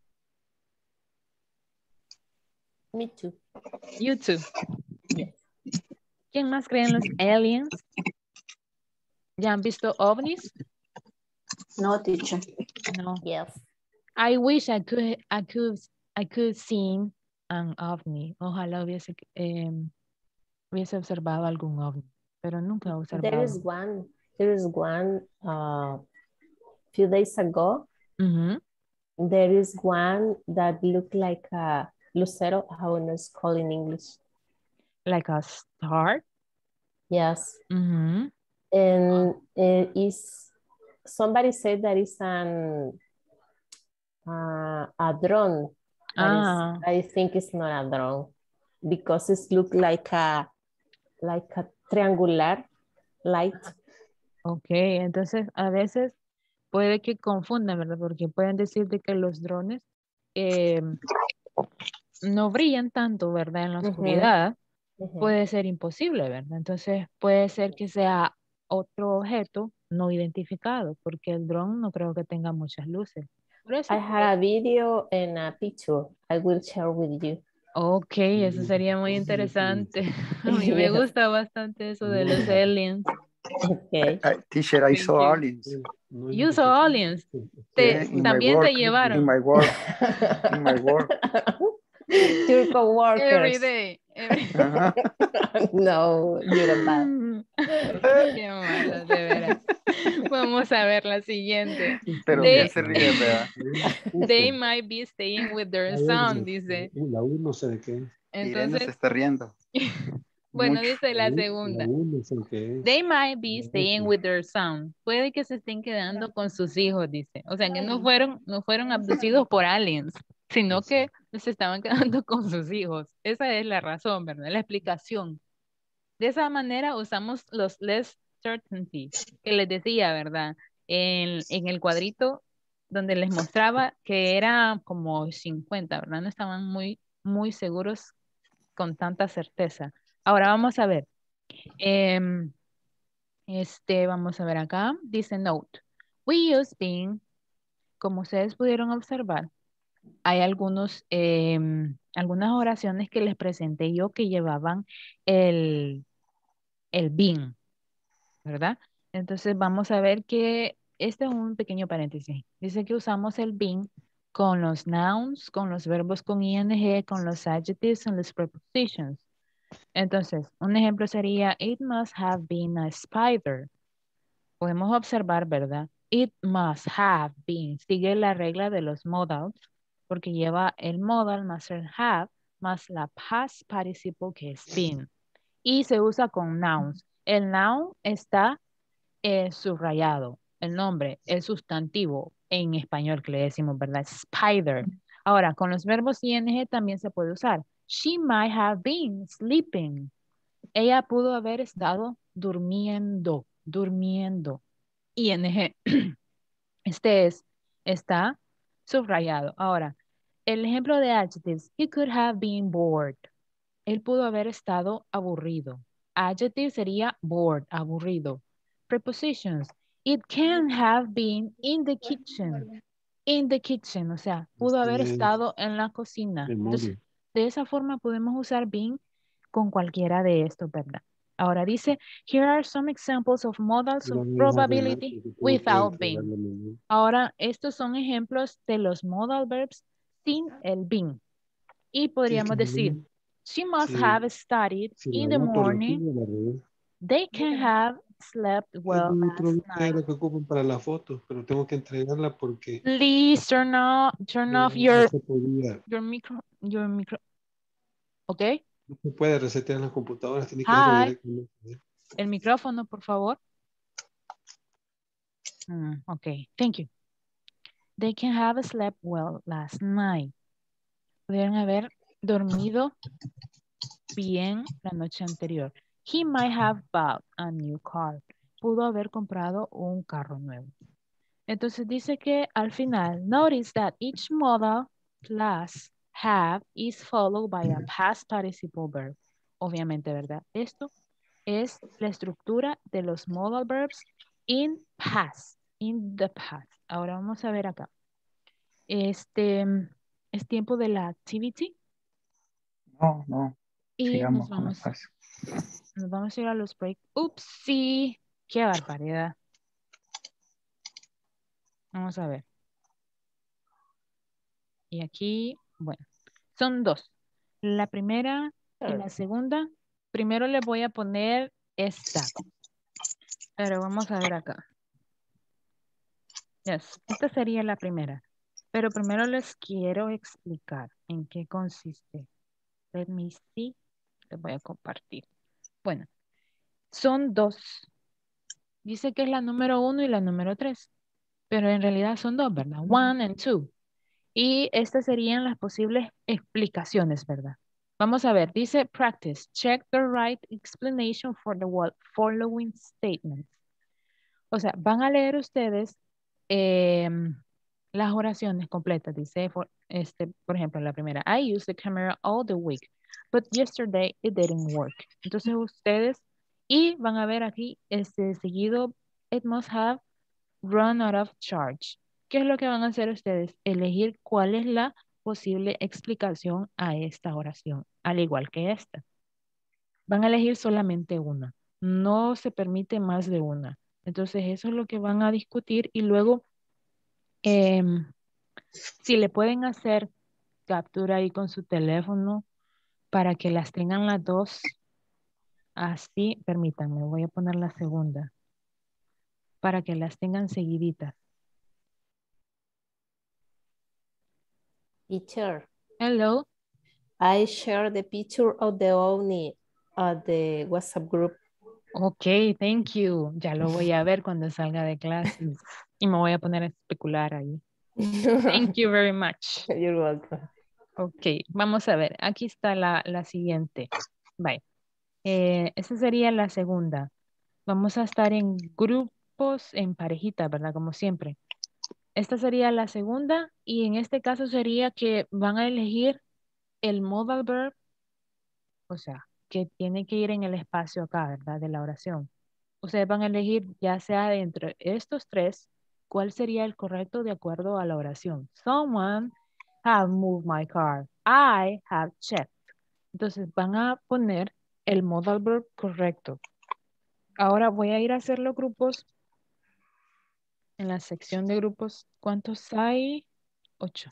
Me too. You too. Yes. ¿Quién más cree en los aliens? ¿Ya han visto ovnis? No, teacher. No. Yes. I wish I could see an ovni. Ojalá hubiese observado algún ovni, pero nunca he observado. There is one few days ago. There is one that looked like a lucero, how it's called in English. Like a star? Yes. And it is, somebody said that it's a drone. I think it's not a drone because it looks like a triangular light. Ok, entonces a veces puede que confundan, ¿verdad? Porque pueden decir de que los drones no brillan tanto, ¿verdad? En la oscuridad. Puede ser imposible, ¿verdad? Entonces puede ser que sea otro objeto no identificado, porque el dron no creo que tenga muchas luces. Por eso, I had a video and a picture. I will share with you. Ok, eso sería muy interesante. A mí me gusta bastante eso de los aliens. Okay. Teacher, I saw aliens. You saw aliens. También te llevaron. In my work. In my work. Your coworkers. Every day. No, you're bad. Qué malo, de veras. Vamos a ver la siguiente. Pero bien se ríe, ¿verdad? They might be staying with their son, dice. La uno no sé de qué. Entonces, se está riendo. bueno, Mucho. dice la segunda. They might be staying with their son. Puede que se estén quedando con sus hijos, dice. O sea, que no fueron abducidos por aliens, sino que se estaban quedando con sus hijos. Esa es la razón, ¿verdad? La explicación. De esa manera usamos los less certainty, que les decía, ¿verdad? En el cuadrito donde les mostraba que era como 50, ¿verdad? No estaban muy, muy seguros con tanta certeza. Ahora vamos a ver. Vamos a ver acá. Dice note. We use being, como ustedes pudieron observar, hay algunas oraciones que les presenté yo que llevaban el been, ¿verdad? Entonces vamos a ver que este es un pequeño paréntesis. Dice que usamos el been con los nouns, con los verbos con ing, con los adjectives y los prepositions. Entonces, un ejemplo sería, it must have been a spider. Podemos observar, ¿verdad? It must have been. Sigue la regla de los modals, porque lleva el modal más el have, más la past participle que es been. y se usa con nouns. El noun está subrayado. El nombre, el sustantivo en español que le decimos, ¿verdad? Spider. Ahora, con los verbos ing también se puede usar. She might have been sleeping. Ella pudo haber estado durmiendo, durmiendo. ING. Está subrayado. Ahora, el ejemplo de adjectives. He could have been bored. Él pudo haber estado aburrido. Adjective sería bored, aburrido. Prepositions. It can have been in the kitchen. In the kitchen, o sea, pudo haber estado en la cocina. Entonces, de esa forma podemos usar been con cualquiera de estos, ¿verdad? Ahora dice, here are some examples of modals of probability without been. Ahora, estos son ejemplos de los modal verbs sin el been. Y podríamos decir, she must have studied in the morning. They can have slept well last night. Lo que ocupan para la foto, pero tengo que entregarla porque Please turn off no se podía. your micro. ¿Ok? No se puede resetear en las computadoras, tiene que Hi. hacerlo directamente. El micrófono, por favor. Ok, thank you. They can have slept well last night. Pudieron haber dormido bien la noche anterior. He might have bought a new car. Pudo haber comprado un carro nuevo. Entonces dice que al final, notice that each modal plus have is followed by a past participle verb. Obviamente, ¿verdad? Esto es la estructura de los modal verbs in past, in the past. Ahora vamos a ver acá. Es tiempo de la activity. No. Y Sigamos con la clase. nos vamos a ir a los breaks. Upsi, qué barbaridad. Vamos a ver. Y aquí, bueno, son dos. La primera y la segunda. Primero les voy a poner esta. Pero vamos a ver acá. Yes, esta sería la primera. Pero primero les quiero explicar en qué consiste. Let me see. Les voy a compartir. Bueno, son dos. Dice que es la número 1 y la número 3. Pero en realidad son dos, ¿verdad? 1 and 2. Y estas serían las posibles explicaciones, ¿verdad? Vamos a ver, dice practice. Check the right explanation for the following statements. O sea, van a leer ustedes las oraciones completas. Dice, por ejemplo, la primera. I used the camera all the week, but yesterday it didn't work. Entonces ustedes, y van a ver aquí, seguido, it must have run out of charge. ¿Qué es lo que van a hacer ustedes? Elegir cuál es la posible explicación a esta oración, al igual que esta. Van a elegir solamente una. No se permite más de una. Entonces eso es lo que van a discutir y luego si le pueden hacer captura ahí con su teléfono para que las tengan las dos así, permítanme, voy a poner la segunda para que las tengan seguiditas. Teacher. Hello. I share the picture of the OVNI at the WhatsApp group. Ok, thank you. Ya lo voy a ver cuando salga de clases. Y me voy a poner a especular ahí. Thank you very much. You're welcome. Ok, vamos a ver. Aquí está la siguiente. Bye. Esa sería la segunda. Vamos a estar en grupos, en parejitas, ¿verdad? Como siempre. Esta sería la segunda. Y en este caso sería que van a elegir el modal verb. O sea, que tiene que ir en el espacio acá, ¿verdad? De la oración. Ustedes van a elegir ya sea de entre estos tres, cuál sería el correcto de acuerdo a la oración. Someone have moved my car. I have checked. Entonces van a poner el modal verb correcto. Ahora voy a ir a hacer los grupos. En la sección de grupos, ¿cuántos hay? 8.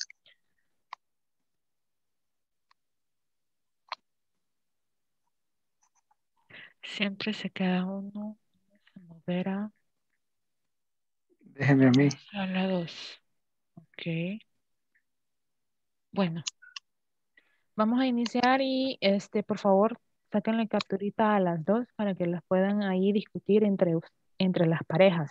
Siempre se queda uno. Se moverá. Déjeme a mí. A la 2. Ok. Bueno. Vamos a iniciar y por favor, sáquenle capturita a las dos para que las puedan ahí discutir entre las parejas.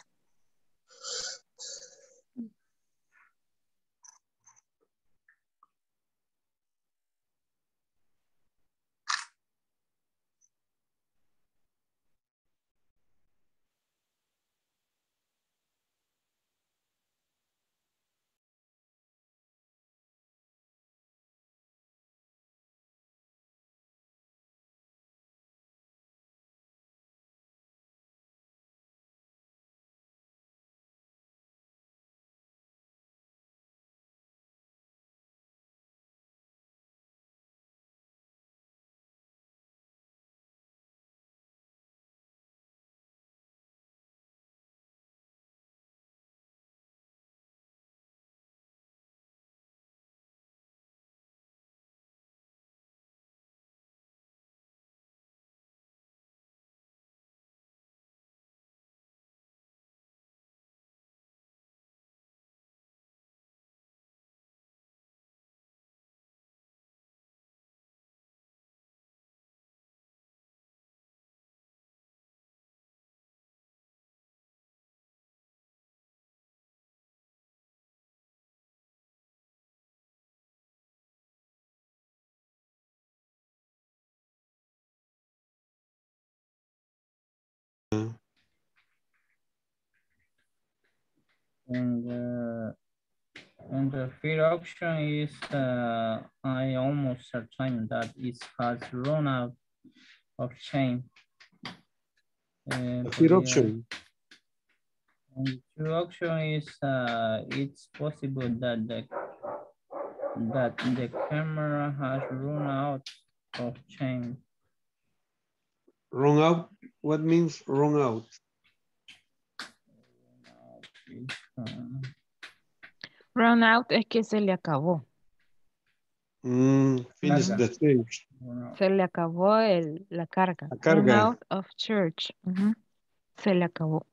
And the third option is I almost certain that it has run out of chain. The third option. And the third option is it's possible that the camera has run out of chain. Run out? What means run out? Run out es que se le acabó. Finish the change. Se le acabó la carga. La carga. Run out of church. Se le acabó.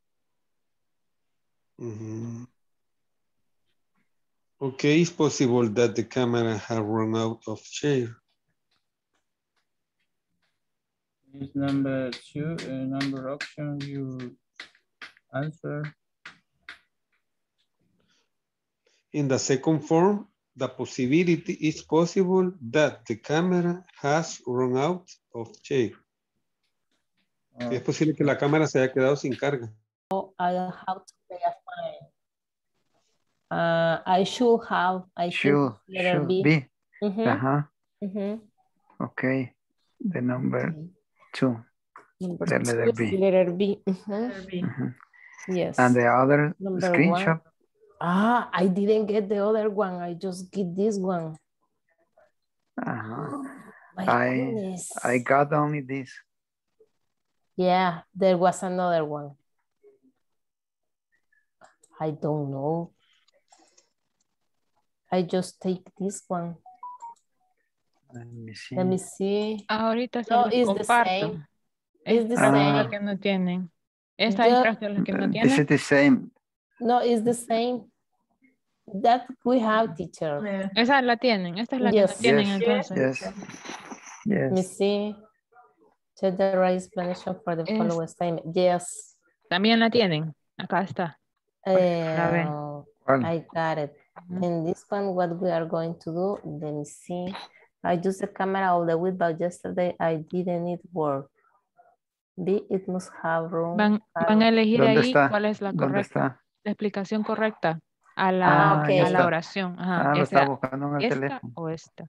Okay, it's possible that the camera has run out of chair. Is number two, number option you answer. In the second form, the possibility is possible that the camera has run out of chair. Es posible que la cámara se haya quedado sin carga. I don't have to pay a fine. I should have, I Should be. Okay, the number 2. Number The letter B. Letter B. Yes. And the other Number screenshot? I didn't get the other one. I just get this one. My goodness. I got only this. Yeah, there was another one. I don't know. I just take this one. Let me see. Let me see. Ahorita se No, los it's comparto. the same. It's the Para same. los que no tienen. Esta es para los que no This tienen. is the same. No, it's the same. That we have, teacher. Esa la tienen. Esta es la que no tienen entonces. Let me see. Check the right explanation for the following statement. Yes. También la tienen. Acá está. I got it. In this one, what we are going to do, let me see. I used the camera all the week, but yesterday I didn't need work. B, it must have room. Van a elegir ahí está? cuál es la ¿Dónde correcta. está? La explicación correcta a la, okay. a la oración. Ajá. Lo está buscando en el ¿Esta teléfono. o esta?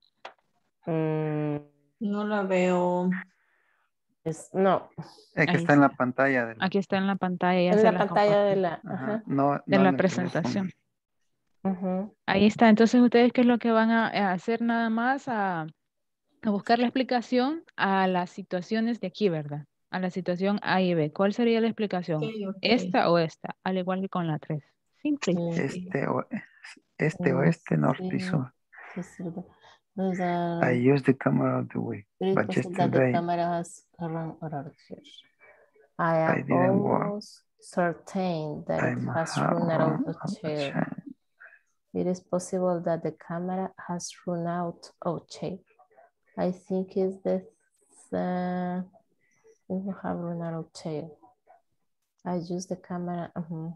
No la veo. No. Es que está en la pantalla. Aquí está en la pantalla. Ya En se la la pantalla de compartí. la, de la presentación. Ahí está. Entonces, ¿ustedes qué es lo que van a hacer nada más? A buscar la explicación a las situaciones de aquí, ¿verdad? A la situación A y B. ¿Cuál sería la explicación? Okay. ¿Esta o esta? Al igual que con la 3. Simple. Este, oeste, norte y sur. I use the camera of the week, but yesterday the camera has run out of church. I didn't almost certain that it has run out of chair. It is possible that the camera has run out of chair. I think it's the we have run out of tail. I use the camera.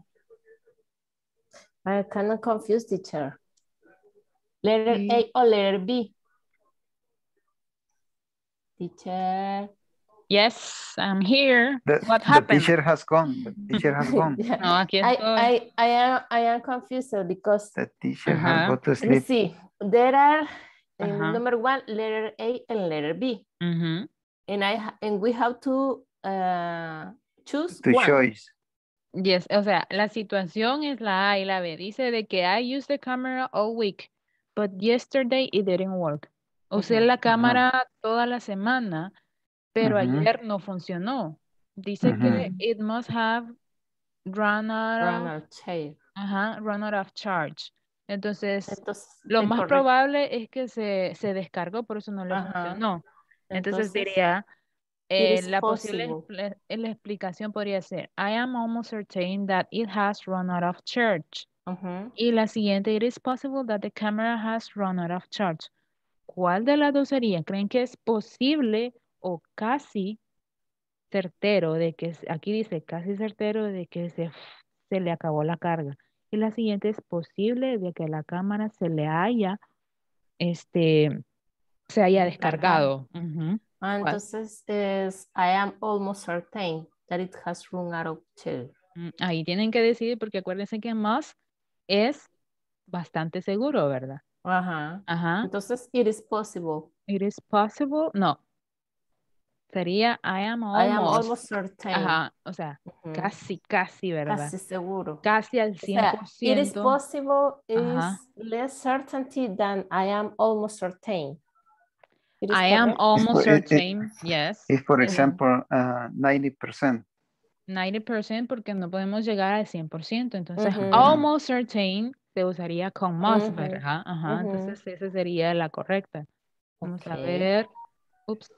I cannot confuse teacher. Letter A or letter B? Teacher. Yes, I'm here. What The happened? teacher has gone. The teacher has gone. Yeah. No, aquí estoy. I am confused because The teacher has gone to sleep. let's see. There are number one, letter A and letter B. And we have to choose To one. choice. Yes, o sea, la situación es la A y la B. Dice de que I used the camera all week, but yesterday it didn't work. Usé la cámara toda la semana, pero ayer no funcionó. Dice que it must have run out of charge. Entonces lo más probable es que se descargó, por eso no le funcionó. Entonces diría, la explicación podría ser, I am almost certain that it has run out of charge. Y la siguiente, it is possible that the camera has run out of charge. ¿Cuál de las dos sería? ¿Creen que es posible o casi certero de que, aquí dice casi certero de que se le acabó la carga? Y la siguiente es posible de que la cámara se le haya, se haya descargado. Entonces es, I am almost certain that it has run out of charge. Ahí tienen que decidir porque acuérdense que must es bastante seguro, ¿verdad? Entonces, it is possible. It is possible. No. Sería I am almost certain. O sea, casi, ¿verdad? Casi seguro. Casi al 100%. O sea, it is possible is less certainty than I am almost certain. I am almost certain, yes. If, for example, 90%. 90% porque no podemos llegar al 100%. Entonces, almost certain se usaría con must, ¿verdad? Entonces, esa sería la correcta. Vamos a ver. Ups.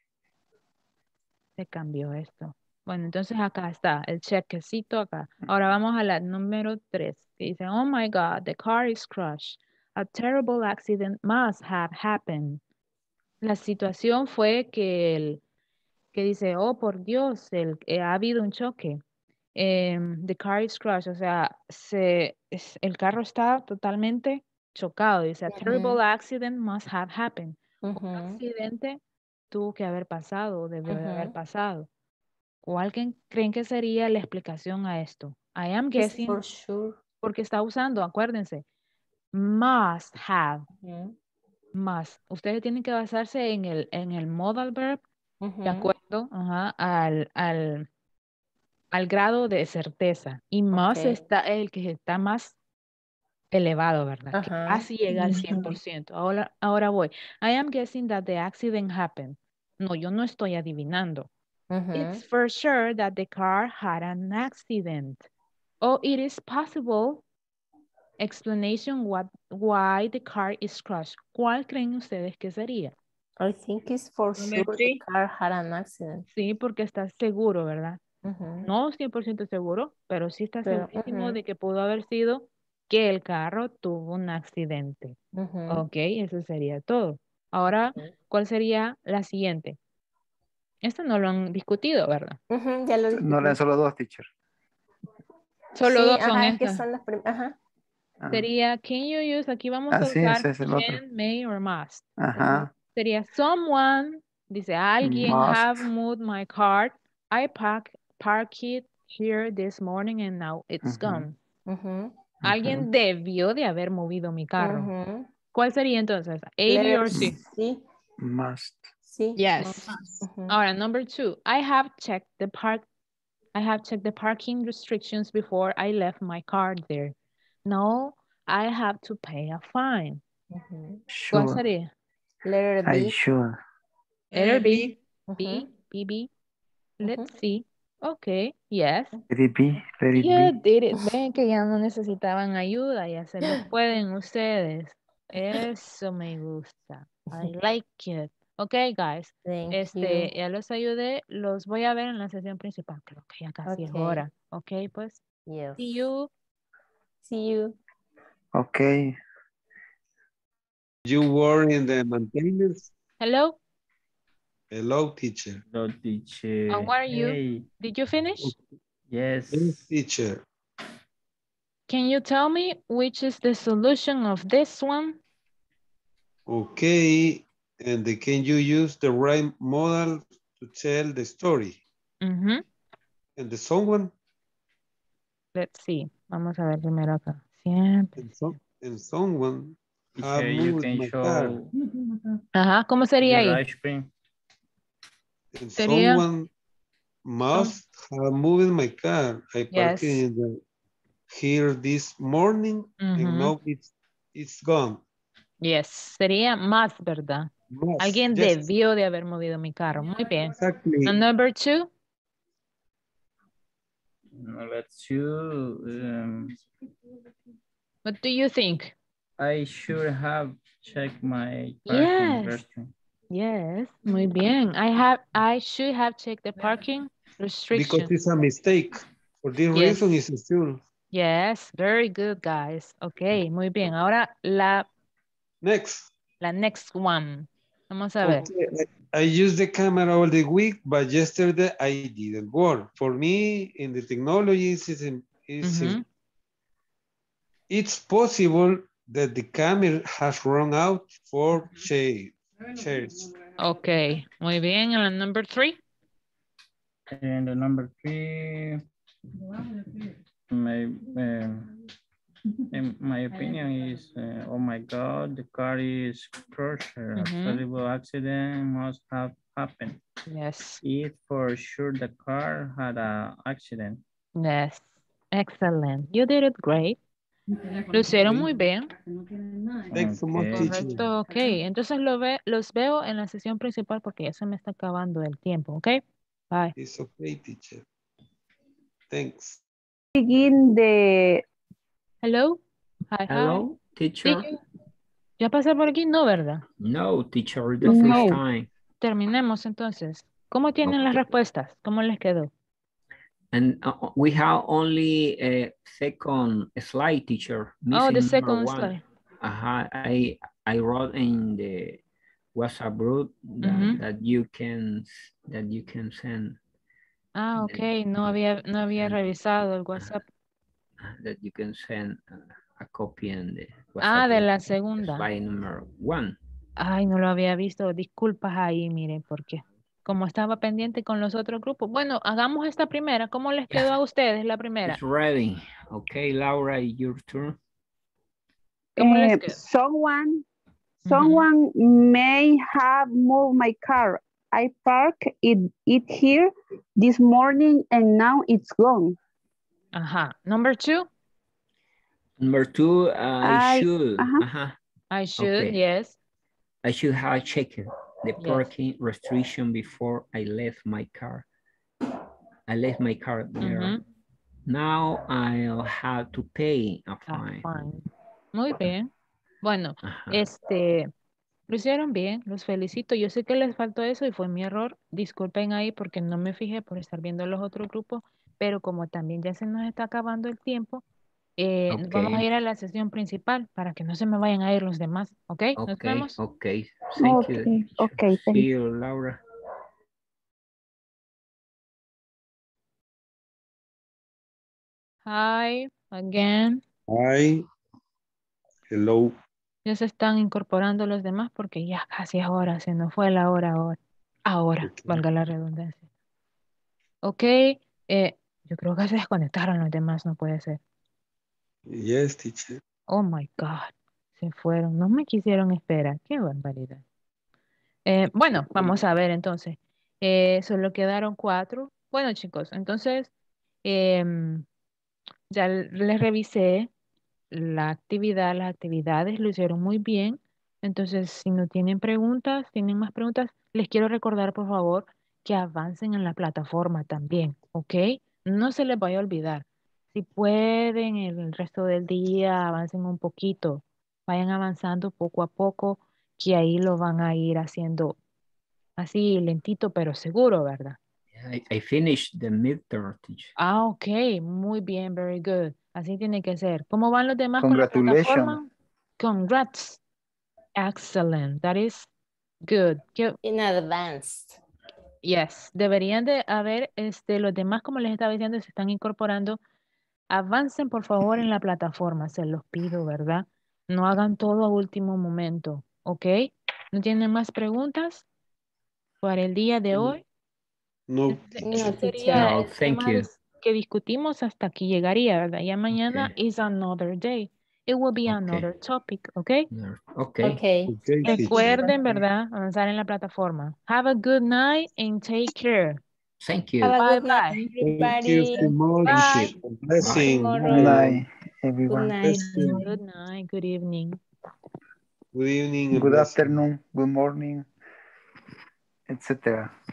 Se cambió esto. Bueno, entonces acá está el chequecito acá. Ahora vamos a la número 3. Que dice, oh my God, the car is crushed. A terrible accident must have happened. La situación fue que dice, oh por Dios, ha habido un choque. The car is crushed, o sea, el carro está totalmente chocado. Dice, a terrible accident must have happened. Un accidente tuvo que haber pasado, debió de haber pasado. ¿Cuál creen que sería la explicación a esto? I am guessing, for sure. Porque está usando, acuérdense, must have. Must. Ustedes tienen que basarse en el modal verb, de acuerdo al grado de certeza. Y must está el que está más elevado, ¿verdad? Que casi llega al 100%. Ahora voy. I am guessing that the accident happened. No, yo no estoy adivinando. It's for sure that the car had an accident. Oh, it is possible. Explanation why the car is crushed. ¿Cuál creen ustedes que sería? I think it's for sure the car had an accident. Sí, porque está seguro, ¿verdad? No 100% seguro, pero sí está segurísimo de que pudo haber sido que el carro tuvo un accidente. Ok, eso sería todo. Ahora, ¿cuál sería la siguiente? Esto no lo han discutido, ¿verdad? Ya lo discutimos. No, eran solo dos, teacher. Solo dos son es que estas. son las Sería, can you use, aquí vamos a sí, usar ese es el otro. can, may, or must. Sería someone, dice, alguien Must. have moved my car. I parked it here this morning and now it's gone. Alguien debió de haber movido mi carro. ¿Cuál sería entonces? A, B, or C? Sí. Must. Sí. Yes. Ahora, number 2. I have checked the parking restrictions before I left my car there. No, I have to pay a fine. Sure. ¿Cuál sería? Letter B. I sure. Letter B. B. Let's see. Okay, yes. Very B. Very Yeah, B. did it. Ven que ya no necesitaban ayuda, ya se los pueden ustedes. Eso me gusta. I like it. Okay, guys. Thank you. Ya los ayudé. Los voy a ver en la sesión principal. Creo que ya casi es hora. Okay, pues. Yes. See you. See you. Okay. You were in the maintenance? Hello? Hello, teacher. Hello, teacher. How are you? Hey. Did you finish? Yes. Yes, teacher. Can you tell me which is the solution of this one? Okay, and can you use the right model to tell the story? Mm-hmm. And the someone? Let's see. Vamos a ver primero acá. Siempre. And someone have Teacher, you moved can my car. show Ajá, ¿cómo sería your ahí? ice cream. And Sería- someone must have moved my car. I parked Yes. here this morning and Ujú. now it's gone. Yes. Sería más, ¿verdad? Must, Alguien yes, debió de haber movido mi carro. Muy bien. exactly. And number 2? Number 2, What do you think? I should have checked my parking Yes. restriction. Yes. Muy bien. I should have checked the parking Because restriction. it's a mistake. For this Yes. reason, it's still. Yes. Very good, guys. Okay. Muy bien. Ahora la next one. Vamos a ver. Okay. I used the camera all the week, but yesterday I didn't work. For me, in the technology, it's possible that the camera has run out for chairs. Okay. Muy bien. And number 3? And the number 3, in my opinion is, oh my God, the car is crushed. A terrible accident must have happened. Yes. If for sure the car had an accident. Yes. Excellent. You did it great. Lo hicieron muy bien. Thanks so much, teacher. Correcto, ok. Entonces los veo en la sesión principal porque ya se me está acabando el tiempo, ok? Bye. It's okay, teacher. Thanks. Begin the... Hello. Hi, Hello, teacher. ¿Ya pasé por aquí? No, ¿verdad? No, teacher, the first time. Terminemos entonces. ¿Cómo tienen las respuestas? ¿Cómo les quedó? And we have only a second slide, teacher. Oh, the Missing second number 1. slide. I wrote in the WhatsApp group that you can send. Ah, ok. No había revisado el WhatsApp. That you can send a copy in the WhatsApp. Ah, de la segunda. Slide number 1. Ay, no lo había visto. Disculpas ahí, miren, porque como estaba pendiente con los otros grupos. Bueno, hagamos esta primera. ¿Cómo les quedó a ustedes la primera? It's ready. Okay, Laura, your turn. ¿Cómo les quedó? Someone may have moved my car. I parked it here this morning and now it's gone. Ajá. Number 2? Number 2, I should. I should, Okay. yes. I should have checked the parking restriction before I left my car. I left my car there. Now I'll have to pay a fine. Muy bien. Bueno, lo hicieron bien, los felicito. Yo sé que les faltó eso y fue mi error. Disculpen ahí porque no me fijé por estar viendo los otros grupos, pero como también ya se nos está acabando el tiempo, vamos a ir a la sesión principal para que no se me vayan a ir los demás, ¿ok? Nos vemos. Okay. Thank you. Okay, thank See you, Laura. Hi, again. Hi. Hello. Ya se están incorporando los demás porque ya casi es hora, se nos fue la hora ahora, valga la redundancia. Ok, yo creo que se desconectaron los demás, no puede ser. Yes, teacher. Oh my God, se fueron, no me quisieron esperar, qué barbaridad. Bueno, vamos a ver entonces. Solo quedaron 4. Bueno, chicos, entonces ya les revisé las actividades lo hicieron muy bien. Entonces, si no tienen preguntas, tienen más preguntas, les quiero recordar, por favor, que avancen en la plataforma también, ¿ok? No se les vaya a olvidar. Si pueden, el resto del día, avancen un poquito. Vayan avanzando poco a poco, que ahí lo van a ir haciendo así lentito, pero seguro, ¿verdad? I finished the midterm, teacher. Ah, ok. Muy bien, very good. Así tiene que ser. ¿Cómo van los demás con la plataforma? Congrats. Excellent. That is Good. In advance. Yes. Deberían de haber, los demás, como les estaba diciendo, se están incorporando. Avancen, por favor, en la plataforma. Se los pido, ¿verdad? No hagan todo a último momento. ¿Ok? ¿No tienen más preguntas para el día de hoy? No. No, Sería No, el thank tema you. que discutimos hasta aquí llegaría, ¿verdad? Ya mañana Okay. is another day. It will be Okay. another topic, ¿ok? Okay. Okay. Okay, teacher. Recuerden, ¿verdad? Avanzar en la plataforma. Have a good night and take care. Thank you. Have a Bye good night, bye. Thank you so everybody. much. Thank you. Blessing. Tomorrow. Good night, Good everyone. night. Blessing. Good night, good evening. Good evening and Good blessing. afternoon, good morning, etc.